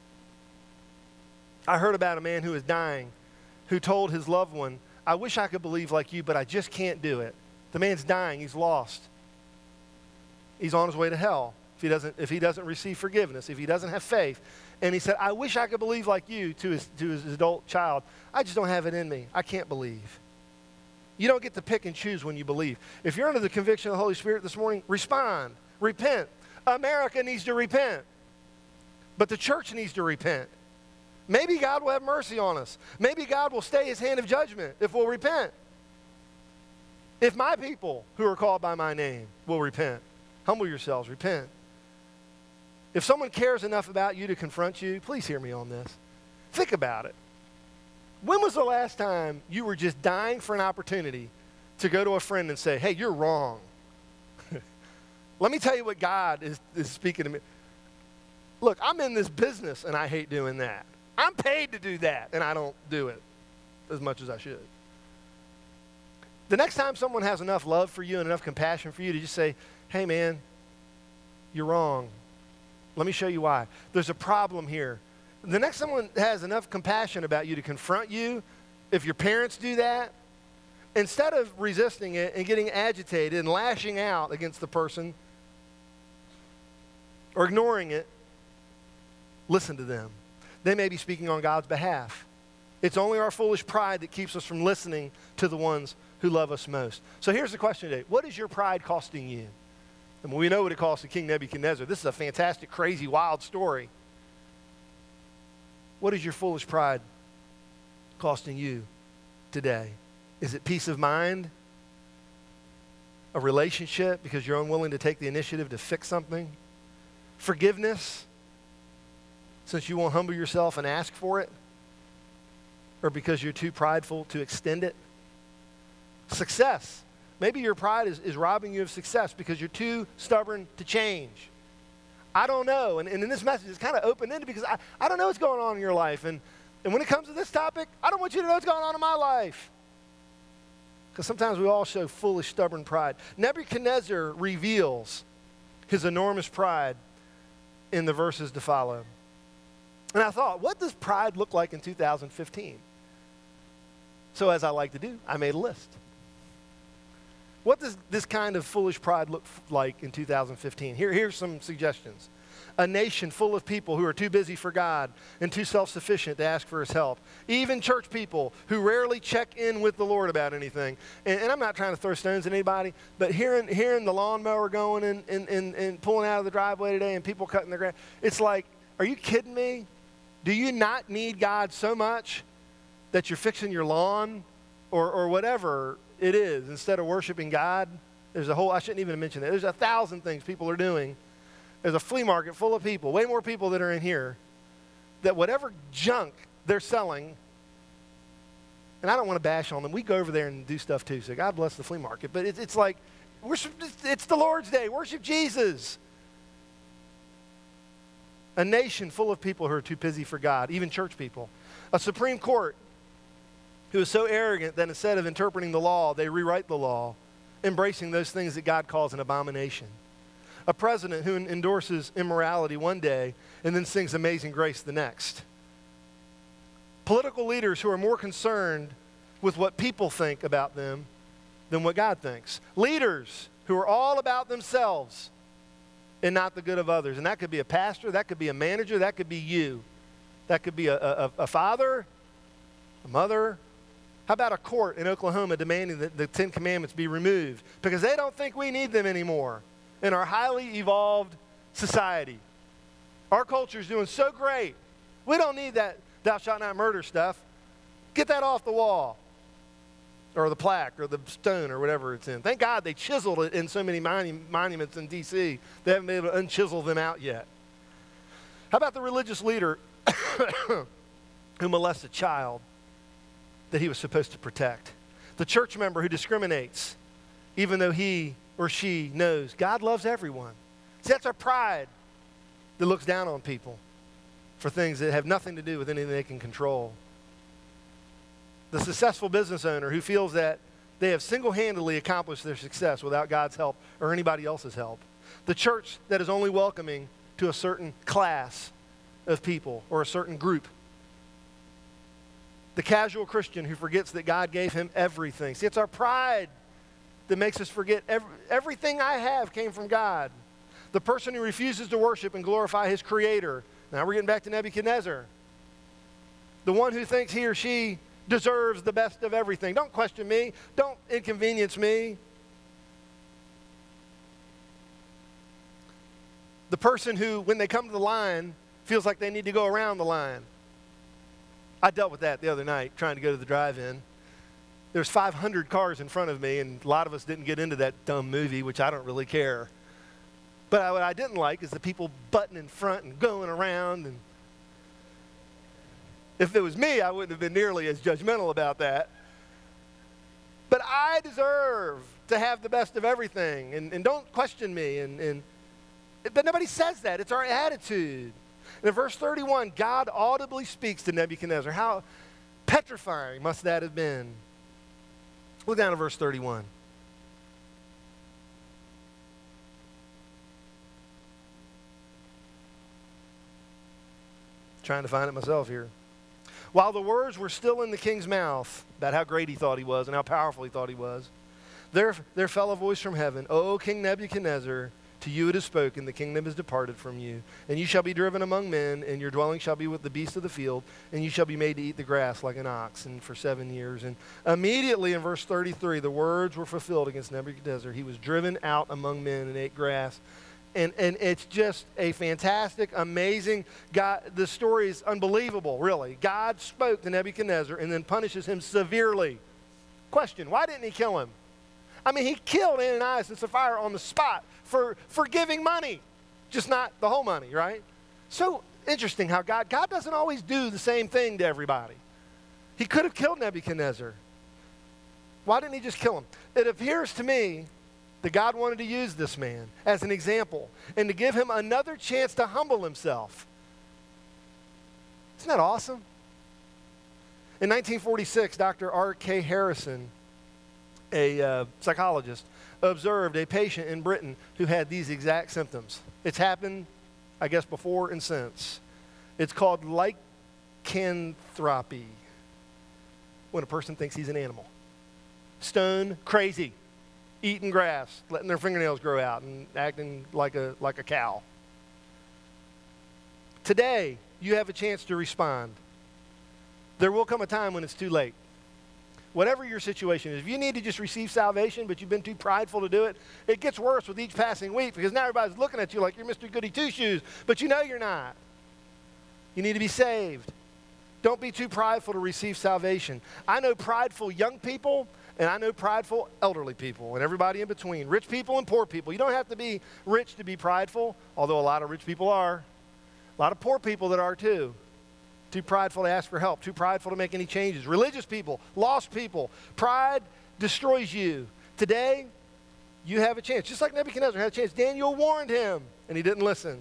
I heard about a man who was dying who told his loved one, I wish I could believe like you, but I just can't do it. The man's dying. He's lost. He's on his way to hell if he doesn't receive forgiveness, if he doesn't have faith. And he said, I wish I could believe like you to his adult child. I just don't have it in me. I can't believe. You don't get to pick and choose when you believe. If you're under the conviction of the Holy Spirit this morning, respond. Repent. America needs to repent. But the church needs to repent. Maybe God will have mercy on us. Maybe God will stay his hand of judgment if we'll repent. If my people who are called by my name will repent. Humble yourselves, repent. If someone cares enough about you to confront you, please hear me on this. Think about it. When was the last time you were just dying for an opportunity to go to a friend and say, hey, you're wrong? Let me tell you what God is speaking to me. Look, I'm in this business and I hate doing that. I'm paid to do that and I don't do it as much as I should. The next time someone has enough love for you and enough compassion for you to just say, hey man, you're wrong. Let me show you why. There's a problem here. The next someone has enough compassion about you to confront you, if your parents do that, instead of resisting it and getting agitated and lashing out against the person or ignoring it, listen to them. They may be speaking on God's behalf. It's only our foolish pride that keeps us from listening to the ones who love us most. So here's the question today. What is your pride costing you? And we know what it cost to King Nebuchadnezzar. This is a fantastic, crazy, wild story. What is your foolish pride costing you today? Is it peace of mind? A relationship because you're unwilling to take the initiative to fix something? Forgiveness since you won't humble yourself and ask for it? Or because you're too prideful to extend it? Success. Maybe your pride is robbing you of success because you're too stubborn to change. I don't know. And in this message, it's kind of open-ended because I don't know what's going on in your life. And when it comes to this topic, I don't want you to know what's going on in my life. Because sometimes we all show foolish, stubborn pride. Nebuchadnezzar reveals his enormous pride in the verses to follow. And I thought, what does pride look like in 2015? So as I like to do, I made a list. What does this kind of foolish pride look like in 2015? Here's some suggestions. A nation full of people who are too busy for God and too self-sufficient to ask for his help. Even church people who rarely check in with the Lord about anything. And I'm not trying to throw stones at anybody, but hearing the lawnmower going and pulling out of the driveway today and people cutting their grass, it's like, are you kidding me? Do you not need God so much that you're fixing your lawn or whatever it is instead of worshiping God? There's a whole, I shouldn't even mention that. There's 1,000 things people are doing. There's a flea market full of people, way more people that are in here, that whatever junk they're selling, and I don't want to bash on them. We go over there and do stuff too, so God bless the flea market. But it's like, worship, it's the Lord's Day. Worship Jesus. A nation full of people who are too busy for God, even church people. A Supreme Court who is so arrogant that instead of interpreting the law, they rewrite the law, embracing those things that God calls an abomination. A president who endorses immorality one day and then sings Amazing Grace the next. Political leaders who are more concerned with what people think about them than what God thinks. Leaders who are all about themselves and not the good of others. And that could be a pastor, that could be a manager, that could be you. That could be a father, a mother. How about a court in Oklahoma demanding that the 10 Commandments be removed because they don't think we need them anymore in our highly evolved society? Our culture is doing so great. We don't need that thou shalt not murder stuff. Get that off the wall or the plaque or the stone or whatever it's in. Thank God they chiseled it in so many monuments in D.C. They haven't been able to unchisel them out yet. How about the religious leader who molests a child that he was supposed to protect? The church member who discriminates even though he or she knows God loves everyone. See, that's our pride that looks down on people for things that have nothing to do with anything they can control. The successful business owner who feels that they have single-handedly accomplished their success without God's help or anybody else's help. The church that is only welcoming to a certain class of people or a certain group. The casual Christian who forgets that God gave him everything. See, it's our pride that makes us forget everything I have came from God. The person who refuses to worship and glorify his Creator. Now we're getting back to Nebuchadnezzar. The one who thinks he or she deserves the best of everything. Don't question me. Don't inconvenience me. The person who, when they come to the line, feels like they need to go around the line. I dealt with that the other night, trying to go to the drive-in. There's 500 cars in front of me, and a lot of us didn't get into that dumb movie, which I don't really care. But what I didn't like is the people butting in front and going around. And if it was me, I wouldn't have been nearly as judgmental about that. But I deserve to have the best of everything, and don't question me. But nobody says that. It's our attitude. And in verse 31, God audibly speaks to Nebuchadnezzar. How petrifying must that have been? Look down at verse 31. Trying to find it myself here. While the words were still in the king's mouth about how great he thought he was and how powerful he thought he was, there fell a voice from heaven, O King Nebuchadnezzar, to you it is spoken, the kingdom has departed from you, and you shall be driven among men, and your dwelling shall be with the beasts of the field, and you shall be made to eat the grass like an ox, and for 7 years. And immediately in verse 33, the words were fulfilled against Nebuchadnezzar. He was driven out among men and ate grass. And it's just a fantastic, amazing, God, the story is unbelievable, really. God spoke to Nebuchadnezzar and then punishes him severely. Question, why didn't he kill him? I mean, he killed Ananias and Sapphira on the spot for giving money, just not the whole money, right? So interesting how God doesn't always do the same thing to everybody. He could have killed Nebuchadnezzar. Why didn't he just kill him? It appears to me that God wanted to use this man as an example and to give him another chance to humble himself. Isn't that awesome? In 1946, Dr. R.K. Harrison, a psychologist, observed a patient in Britain who had these exact symptoms. It's happened, I guess, before and since. It's called lycanthropy, when a person thinks he's an animal. Stone crazy, eating grass, letting their fingernails grow out, and acting like a cow. Today, you have a chance to respond. There will come a time when it's too late. Whatever your situation is, if you need to just receive salvation, but you've been too prideful to do it, it gets worse with each passing week because now everybody's looking at you like you're Mr. Goody Two-Shoes, but you know you're not. You need to be saved. Don't be too prideful to receive salvation. I know prideful young people, and I know prideful elderly people, and everybody in between, rich people and poor people. You don't have to be rich to be prideful, although a lot of rich people are. A lot of poor people that are too. Too prideful to ask for help, too prideful to make any changes. Religious people, lost people. Pride destroys you. Today, you have a chance. Just like Nebuchadnezzar had a chance. Daniel warned him, and he didn't listen.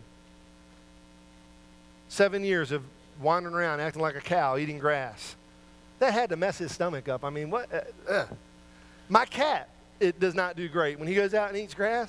7 years of wandering around, acting like a cow, eating grass. That had to mess his stomach up. I mean, what? My cat, it does not do great. When he goes out and eats grass,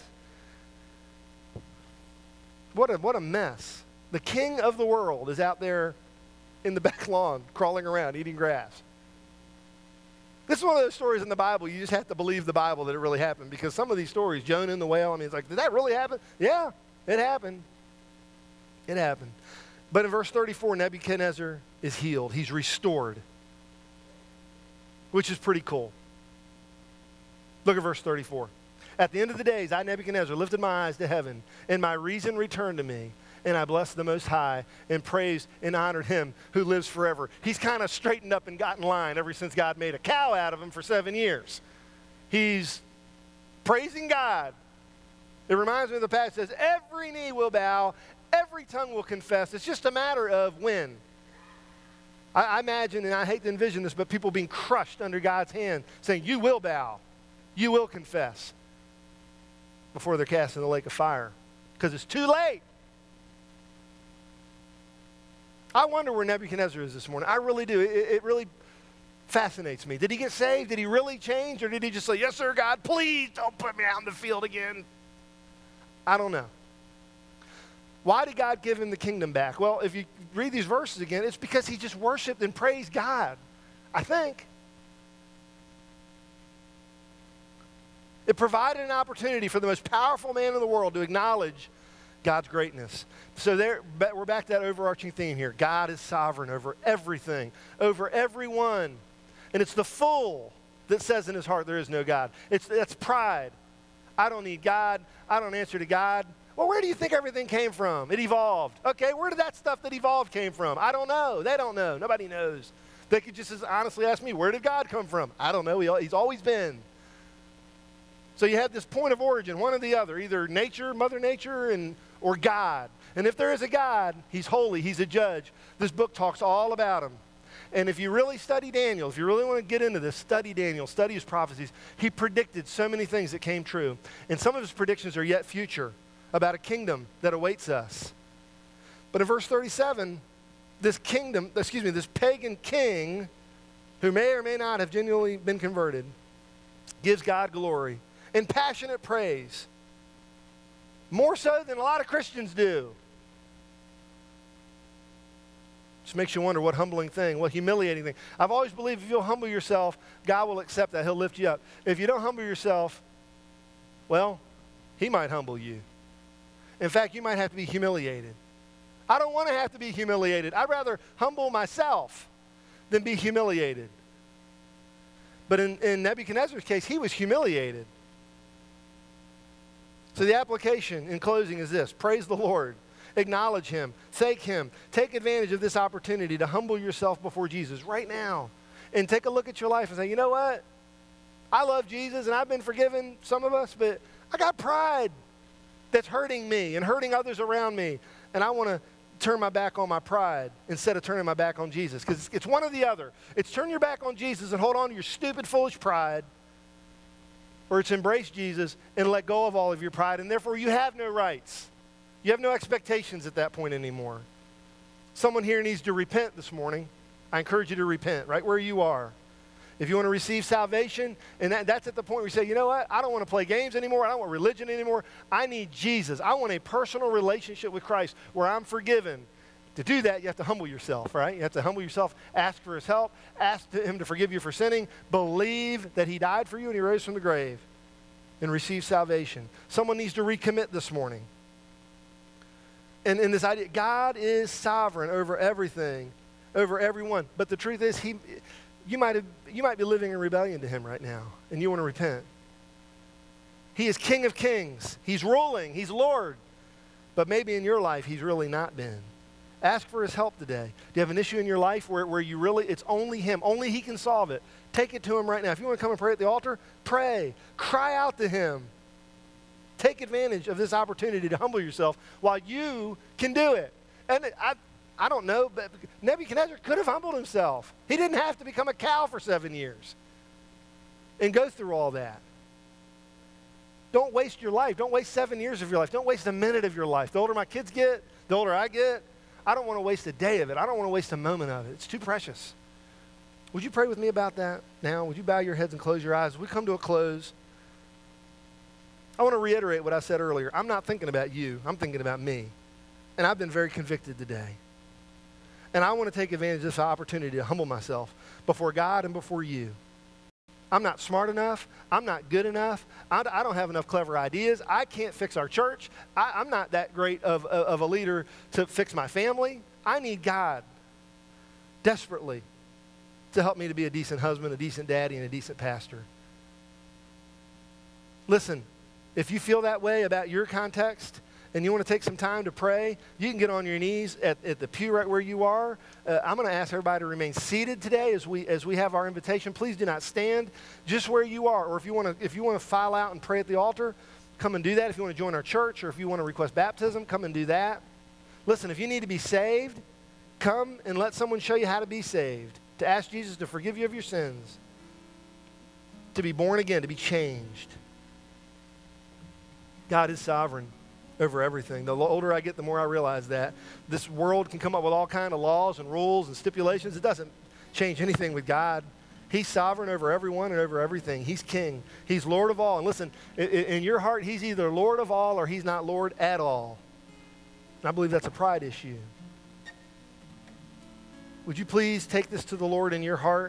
what a mess. The king of the world is out there in the back lawn, crawling around, eating grass. This is one of those stories in the Bible, you just have to believe the Bible that it really happened, because some of these stories, Jonah and the whale, I mean, it's like, did that really happen? Yeah, it happened. It happened. But in verse 34, Nebuchadnezzar is healed. He's restored, which is pretty cool. Look at verse 34. At the end of the days, I, Nebuchadnezzar, lifted my eyes to heaven, and my reason returned to me. And I blessed the Most High and praised and honored him who lives forever. He's kind of straightened up and got in line ever since God made a cow out of him for 7 years. He's praising God. It reminds me of the passage that says, every knee will bow, every tongue will confess. It's just a matter of when. I imagine, and I hate to envision this, but people being crushed under God's hand, saying, you will bow, you will confess, before they're cast in the lake of fire, because it's too late. I wonder where Nebuchadnezzar is this morning. I really do. It really fascinates me. Did he get saved? Did he really change? Or did he just say, yes, sir, God, please don't put me out in the field again? I don't know. Why did God give him the kingdom back? Well, if you read these verses again, it's because he just worshiped and praised God, I think. It provided an opportunity for the most powerful man in the world to acknowledge God's greatness. So we're back to that overarching theme here. God is sovereign over everything, over everyone. And it's the fool that says in his heart there is no God. That's pride. I don't need God. I don't answer to God. Well, where do you think everything came from? It evolved. Okay, where did that stuff that evolved came from? I don't know. They don't know. Nobody knows. They could just as honestly ask me, where did God come from? I don't know. He's always been. So you have this point of origin, one or the other, either nature, Mother Nature, or God. And if there is a God, he's holy, he's a judge. This book talks all about him. And if you really study Daniel, if you really want to get into this, study Daniel, study his prophecies. He predicted so many things that came true. And some of his predictions are yet future, about a kingdom that awaits us. But in verse 37, this pagan king, who may or may not have genuinely been converted, gives God glory and passionate praise, more so than a lot of Christians do. Just makes you wonder what humbling thing, what humiliating thing. I've always believed if you'll humble yourself, God will accept that. He'll lift you up. If you don't humble yourself, well, he might humble you. In fact, you might have to be humiliated. I don't want to have to be humiliated. I'd rather humble myself than be humiliated. But in Nebuchadnezzar's case, he was humiliated. So the application in closing is this: praise the Lord, acknowledge him, thank him, take advantage of this opportunity to humble yourself before Jesus right now, and take a look at your life and say, you know what? I love Jesus and I've been forgiven, some of us, but I got pride that's hurting me and hurting others around me, and I want to turn my back on my pride instead of turning my back on Jesus, because it's one or the other. It's turn your back on Jesus and hold on to your stupid, foolish pride, or it's embrace Jesus and let go of all of your pride, and therefore you have no rights. You have no expectations at that point anymore. Someone here needs to repent this morning. I encourage you to repent right where you are. If you want to receive salvation, and that's at the point where you say, you know what, I don't want to play games anymore. I don't want religion anymore. I need Jesus. I want a personal relationship with Christ where I'm forgiven. To do that, you have to humble yourself, right? You have to humble yourself, ask for his help, ask him to forgive you for sinning, believe that he died for you and he rose from the grave, and receive salvation. Someone needs to recommit this morning. And this idea, God is sovereign over everything, over everyone. But the truth is, you might be living in rebellion to him right now, and you want to repent. He is King of Kings. He's ruling. He's Lord. But maybe in your life, he's really not been. Ask for his help today. Do you have an issue in your life where you really, it's only him, only he can solve it? Take it to him right now. If you want to come and pray at the altar, pray. Cry out to him. Take advantage of this opportunity to humble yourself while you can do it. And I don't know, but Nebuchadnezzar could have humbled himself. He didn't have to become a cow for 7 years and go through all that. Don't waste your life. Don't waste 7 years of your life. Don't waste a minute of your life. The older my kids get, the older I get, I don't want to waste a day of it. I don't want to waste a moment of it. It's too precious. Would you pray with me about that now? Would you bow your heads and close your eyes? As we come to a close, I want to reiterate what I said earlier. I'm not thinking about you. I'm thinking about me. And I've been very convicted today. And I want to take advantage of this opportunity to humble myself before God and before you. I'm not smart enough. I'm not good enough. I don't have enough clever ideas. I can't fix our church. I'm not that great of a leader to fix my family. I need God desperately to help me to be a decent husband, a decent daddy, and a decent pastor. Listen, if you feel that way about your context, and you want to take some time to pray, you can get on your knees at the pew right where you are. I'm going to ask everybody to remain seated today as we have our invitation. Please do not stand just where you are. Or if you want to file out and pray at the altar, come and do that. If you want to join our church, or if you want to request baptism, come and do that. Listen, if you need to be saved, come and let someone show you how to be saved, to ask Jesus to forgive you of your sins, to be born again, to be changed. God is sovereign over everything. The older I get, the more I realize that. This world can come up with all kinds of laws and rules and stipulations. It doesn't change anything with God. He's sovereign over everyone and over everything. He's king. He's Lord of all. And listen, in your heart, he's either Lord of all or he's not Lord at all. And I believe that's a pride issue. Would you please take this to the Lord in your heart?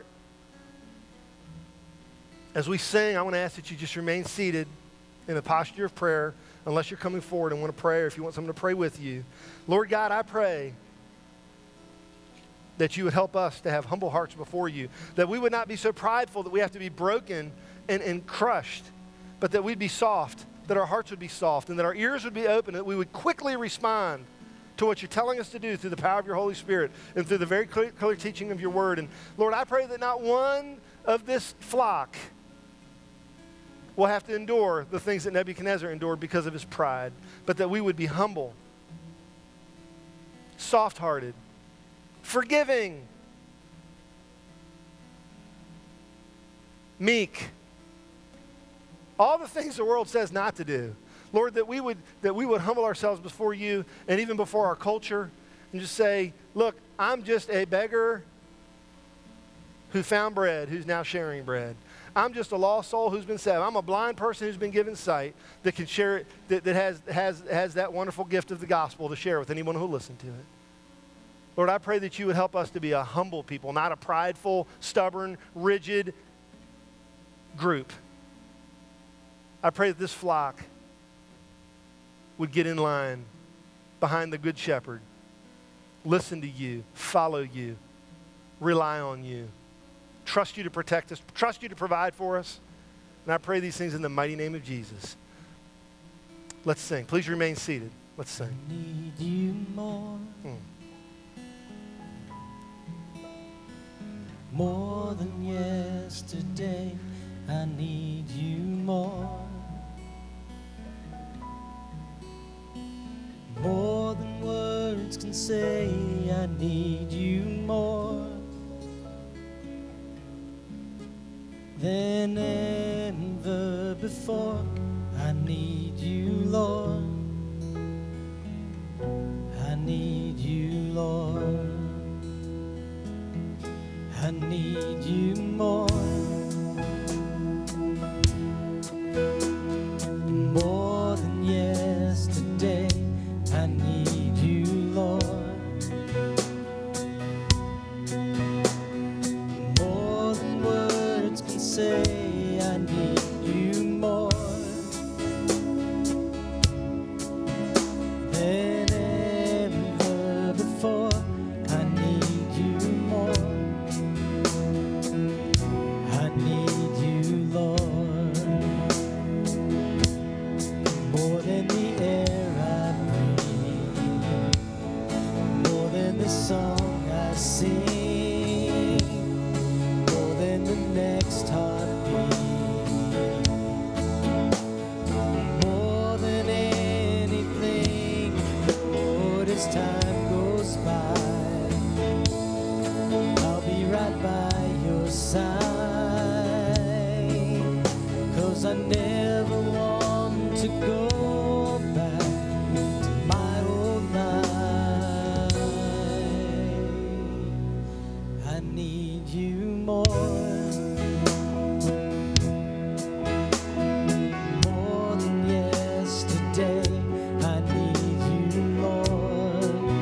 As we sing, I want to ask that you just remain seated in a posture of prayer, unless you're coming forward and want to pray, or if you want someone to pray with you. Lord God, I pray that you would help us to have humble hearts before you, that we would not be so prideful that we have to be broken and crushed, but that we'd be soft, that our hearts would be soft, and that our ears would be open, and that we would quickly respond to what you're telling us to do through the power of your Holy Spirit and through the very clear teaching of your word. And Lord, I pray that not one of this flock will have to endure the things that Nebuchadnezzar endured because of his pride, but that we would be humble, soft-hearted, forgiving, meek, all the things the world says not to do. Lord, that we would humble ourselves before you and even before our culture and just say, look, I'm just a beggar who found bread, who's now sharing bread. I'm just a lost soul who's been saved. I'm a blind person who's been given sight that can share it, that has that wonderful gift of the gospel to share with anyone who will listen to it. Lord, I pray that you would help us to be a humble people, not a prideful, stubborn, rigid group. I pray that this flock would get in line behind the Good Shepherd, listen to you, follow you, rely on you, trust you to protect us, trust you to provide for us. And I pray these things in the mighty name of Jesus. Let's sing. Please remain seated. Let's sing. I need you more. More than yesterday, I need you more. More than words can say, I need you more than ever before. I need you, Lord. I need you, Lord. I need you more. More than yesterday, I need you, Lord. More than words can say, I need you more than ever before. I need you more. I need you, Lord. More than the air I breathe, more than the song I sing, more than the next heartbeat, more than anything, Lord, as time goes by, I'll be right by your side, 'cause I never want to go back to my old life. I need you more. More than yesterday, I need you, Lord.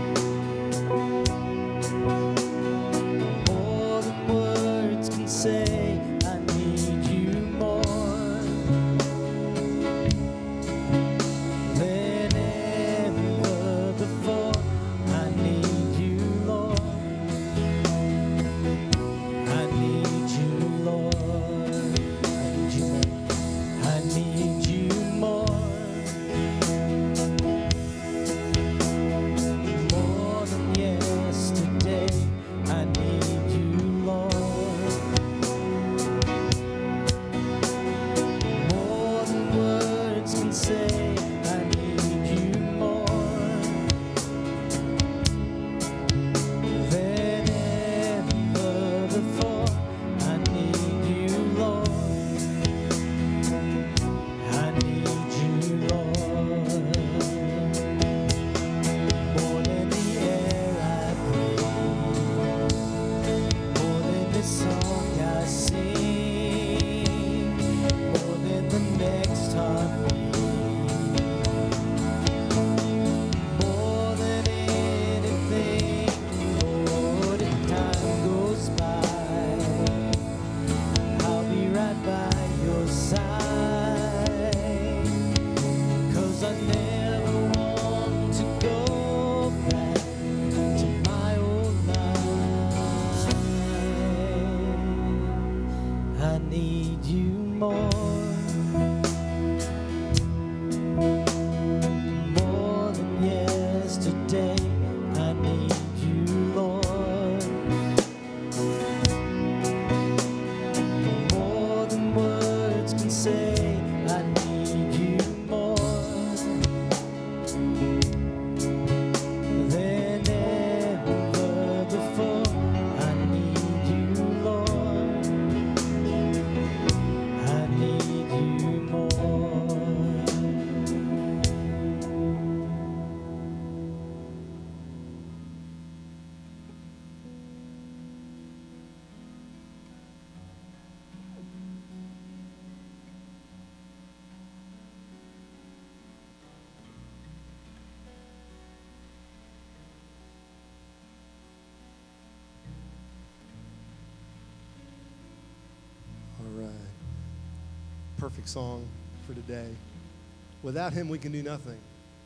I never want to go back to my old life. I need you more than yesterday. I need you, Lord, more than words can say. I need you more than ever before. I need you, Lord. I need you more. All right. Perfect song for today. Without him, we can do nothing.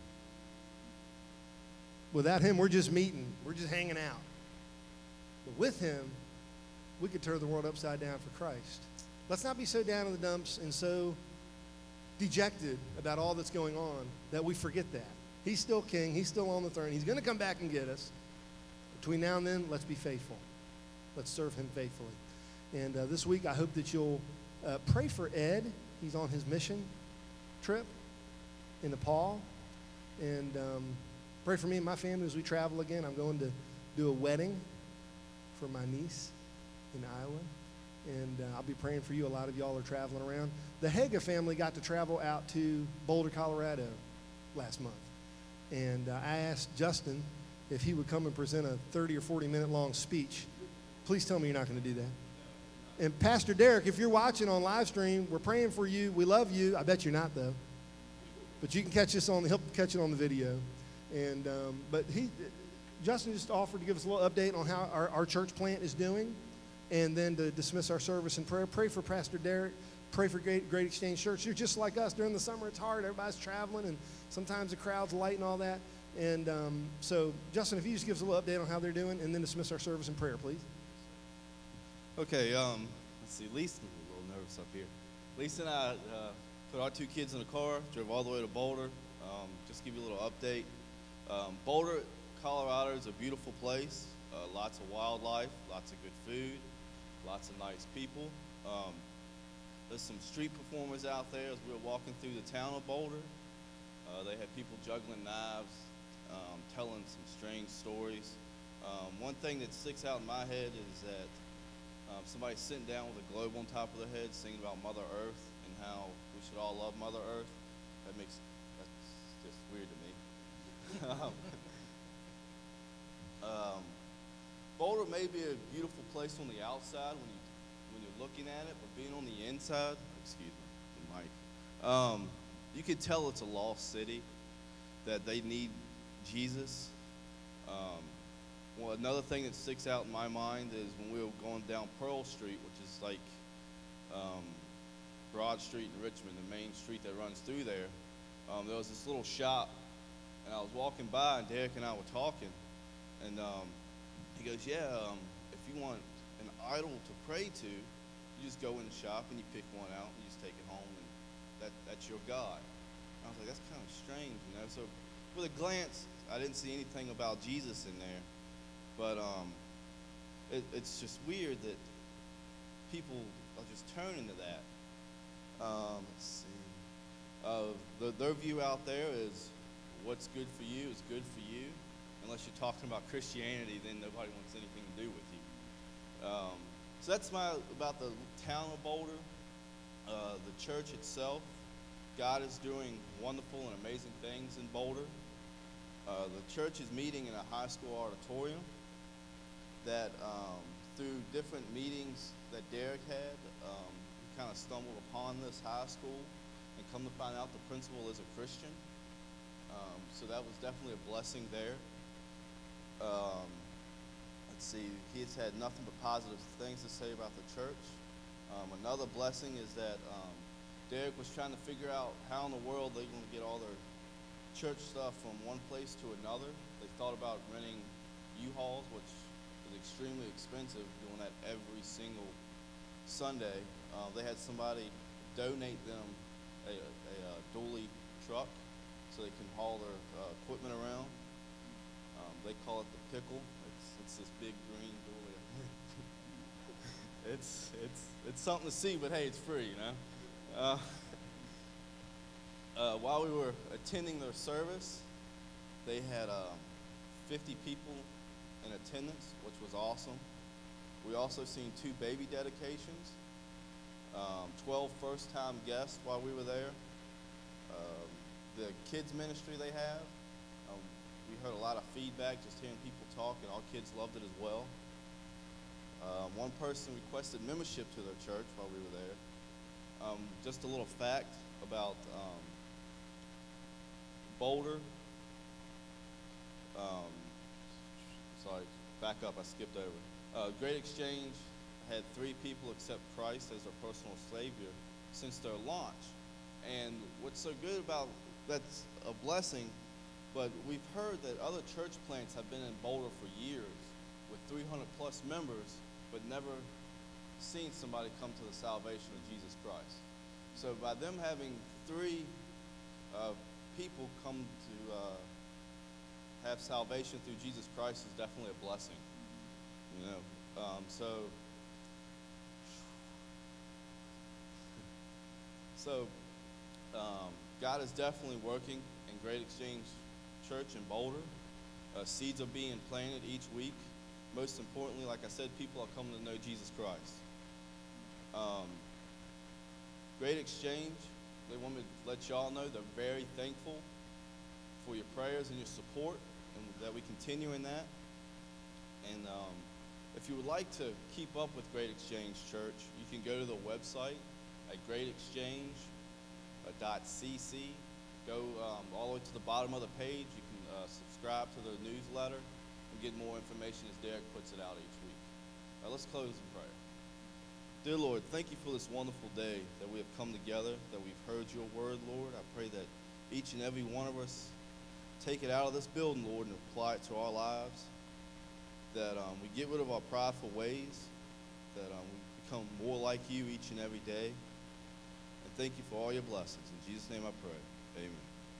Without him, we're just meeting. We're just hanging out. But with him, we could turn the world upside down for Christ. Let's not be so down in the dumps and so dejected about all that's going on that we forget that. He's still king. He's still on the throne. He's going to come back and get us. Between now and then, let's be faithful. Let's serve him faithfully. And this week, I hope that you'll pray for Ed. He's on his mission trip in Nepal. And pray for me and my family as we travel again. I'm going to do a wedding for my niece in Iowa. And I'll be praying for you. A lot of y'all are traveling around. The Haga family got to travel out to Boulder, Colorado last month. And I asked Justin if he would come and present a 30 or 40-minute long speech. Please tell me you're not going to do that. And Pastor Derek, if you're watching on live stream, we're praying for you. We love you. I bet you're not, though. But you can catch this on. He'll catch it on the video. And but Justin just offered to give us a little update on how our church plant is doing, and then to dismiss our service in prayer. Pray for Pastor Derek. Pray for Great Exchange Church. You're just like us. During the summer, it's hard. Everybody's traveling, and sometimes the crowd's light and all that. And so, Justin, if you just give us a little update on how they're doing, and then dismiss our service in prayer, please. Okay, let's see. Lisa, I'm a little nervous up here. Lisa and I put our two kids in a car, drove all the way to Boulder. Just give you a little update. Boulder, Colorado is a beautiful place. Lots of wildlife, lots of good food, lots of nice people. There's some street performers out there as we were walking through the town of Boulder. They had people juggling knives, telling some strange stories. One thing that sticks out in my head is that somebody's sitting down with a globe on top of their head singing about Mother Earth and how we should all love Mother Earth. That's just weird to me. Boulder may be a beautiful place on the outside when you're looking at it, but being on the inside, excuse me, the mic, you can tell it's a lost city, that they need Jesus. Well, another thing that sticks out in my mind is when we were going down Pearl Street, which is like Broad Street in Richmond, the main street that runs through there. There was this little shop, and I was walking by, and Derek and I were talking, and he goes, yeah, if you want an idol to pray to, you just go in the shop and you pick one out and you just take it home, and that's your God. And I was like, that's kind of strange, you know. So with a glance, I didn't see anything about Jesus in there. But it's just weird that people are just turning to that. Let's see. Their view out there is what's good for you is good for you. Unless you're talking about Christianity, then nobody wants anything to do with you. So that's about the town of Boulder. The church itself, God is doing wonderful and amazing things in Boulder. The church is meeting in a high school auditorium that through different meetings that Derek had, he kind of stumbled upon this high school and come to find out the principal is a Christian. So that was definitely a blessing there. Let's see, he's had nothing but positive things to say about the church. Another blessing is that Derek was trying to figure out how in the world they're going to get all their church stuff from one place to another. They thought about renting U-Hauls, which is extremely expensive, doing that every single Sunday. They had somebody donate them a dually truck so they can haul their equipment around. They call it the pickle. It's this big green dually. It's something to see, but hey, it's free, you know. While we were attending their service, they had 50 people in attendance, which was awesome. We also seen 2 baby dedications, 12 first-time guests while we were there. The kids ministry they have, we heard a lot of feedback just hearing people talk, and our kids loved it as well. One person requested membership to their church while we were there. Just a little fact about Boulder. Sorry, back up, I skipped over. Great Exchange had 3 people accept Christ as their personal Savior since their launch. And what's so good about that's a blessing, but we've heard that other church plants have been in Boulder for years with 300 plus members, but never seen somebody come to the salvation of Jesus Christ. So by them having 3 people come to have salvation through Jesus Christ is definitely a blessing, you know. God is definitely working in Great Exchange Church in Boulder. Seeds are being planted each week. Most importantly, like I said, people are coming to know Jesus Christ. Great Exchange, they want me to let y'all know they're very thankful for your prayers and your support, and that we continue in that. And if you would like to keep up with Great Exchange Church, you can go to the website at greatexchange.cc. Go all the way to the bottom of the page. You can subscribe to the newsletter and get more information as Derek puts it out each week. Let's close in prayer. Dear Lord, thank you for this wonderful day that we have come together, that we've heard your word, Lord. I pray that each and every one of us take it out of this building, Lord, and apply it to our lives, that we get rid of our prideful ways, that we become more like you each and every day. And thank you for all your blessings. In Jesus' name I pray. Amen.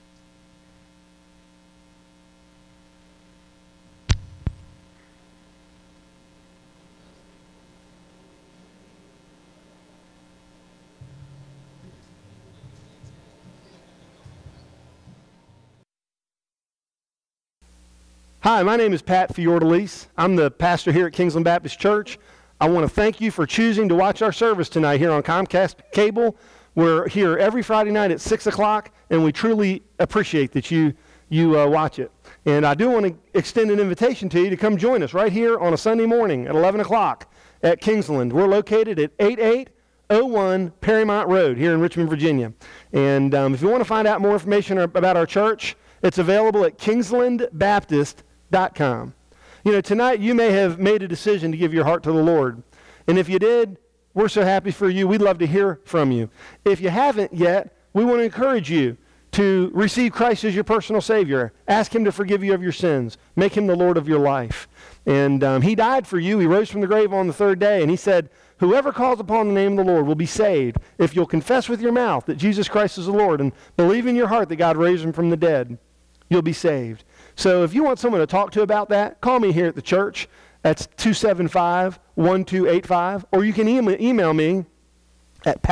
Hi, my name is Pat Fiordelise. I'm the pastor here at Kingsland Baptist Church. I want to thank you for choosing to watch our service tonight here on Comcast Cable. We're here every Friday night at 6 o'clock, and we truly appreciate that you watch it. And I do want to extend an invitation to you to come join us right here on a Sunday morning at 11 o'clock at Kingsland. We're located at 8801 Perrymont Road here in Richmond, Virginia. And if you want to find out more information about our church, it's available at kingslandbaptist.com. You know, tonight you may have made a decision to give your heart to the Lord. And if you did, we're so happy for you. We'd love to hear from you. If you haven't yet, we want to encourage you to receive Christ as your personal Savior. Ask Him to forgive you of your sins. Make Him the Lord of your life. And He died for you. He rose from the grave on the 3rd day. And He said, whoever calls upon the name of the Lord will be saved if you'll confess with your mouth that Jesus Christ is the Lord and believe in your heart that God raised Him from the dead. You'll be saved. So if you want someone to talk to about that, call me here at the church. That's 275-1285. Or you can email me at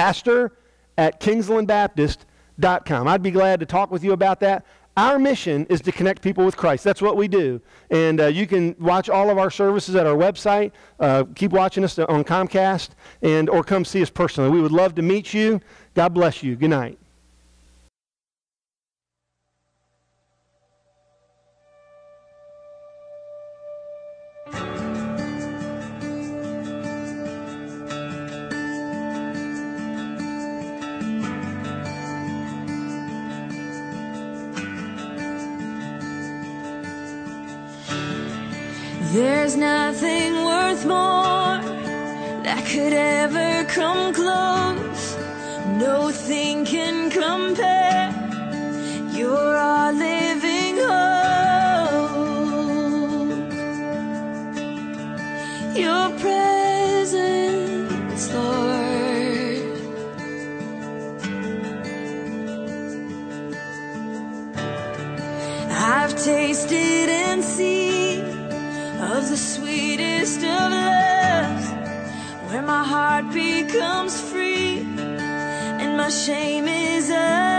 pastor@kingslandbaptist.com. I'd be glad to talk with you about that. Our mission is to connect people with Christ. That's what we do. And you can watch all of our services at our website. Keep watching us on Comcast, or come see us personally. We would love to meet you. God bless you. Good night. There's nothing worth more that could ever come close. Nothing can compare. You're all in tasted and seen of the sweetest of loves, where my heart becomes free and my shame is undone.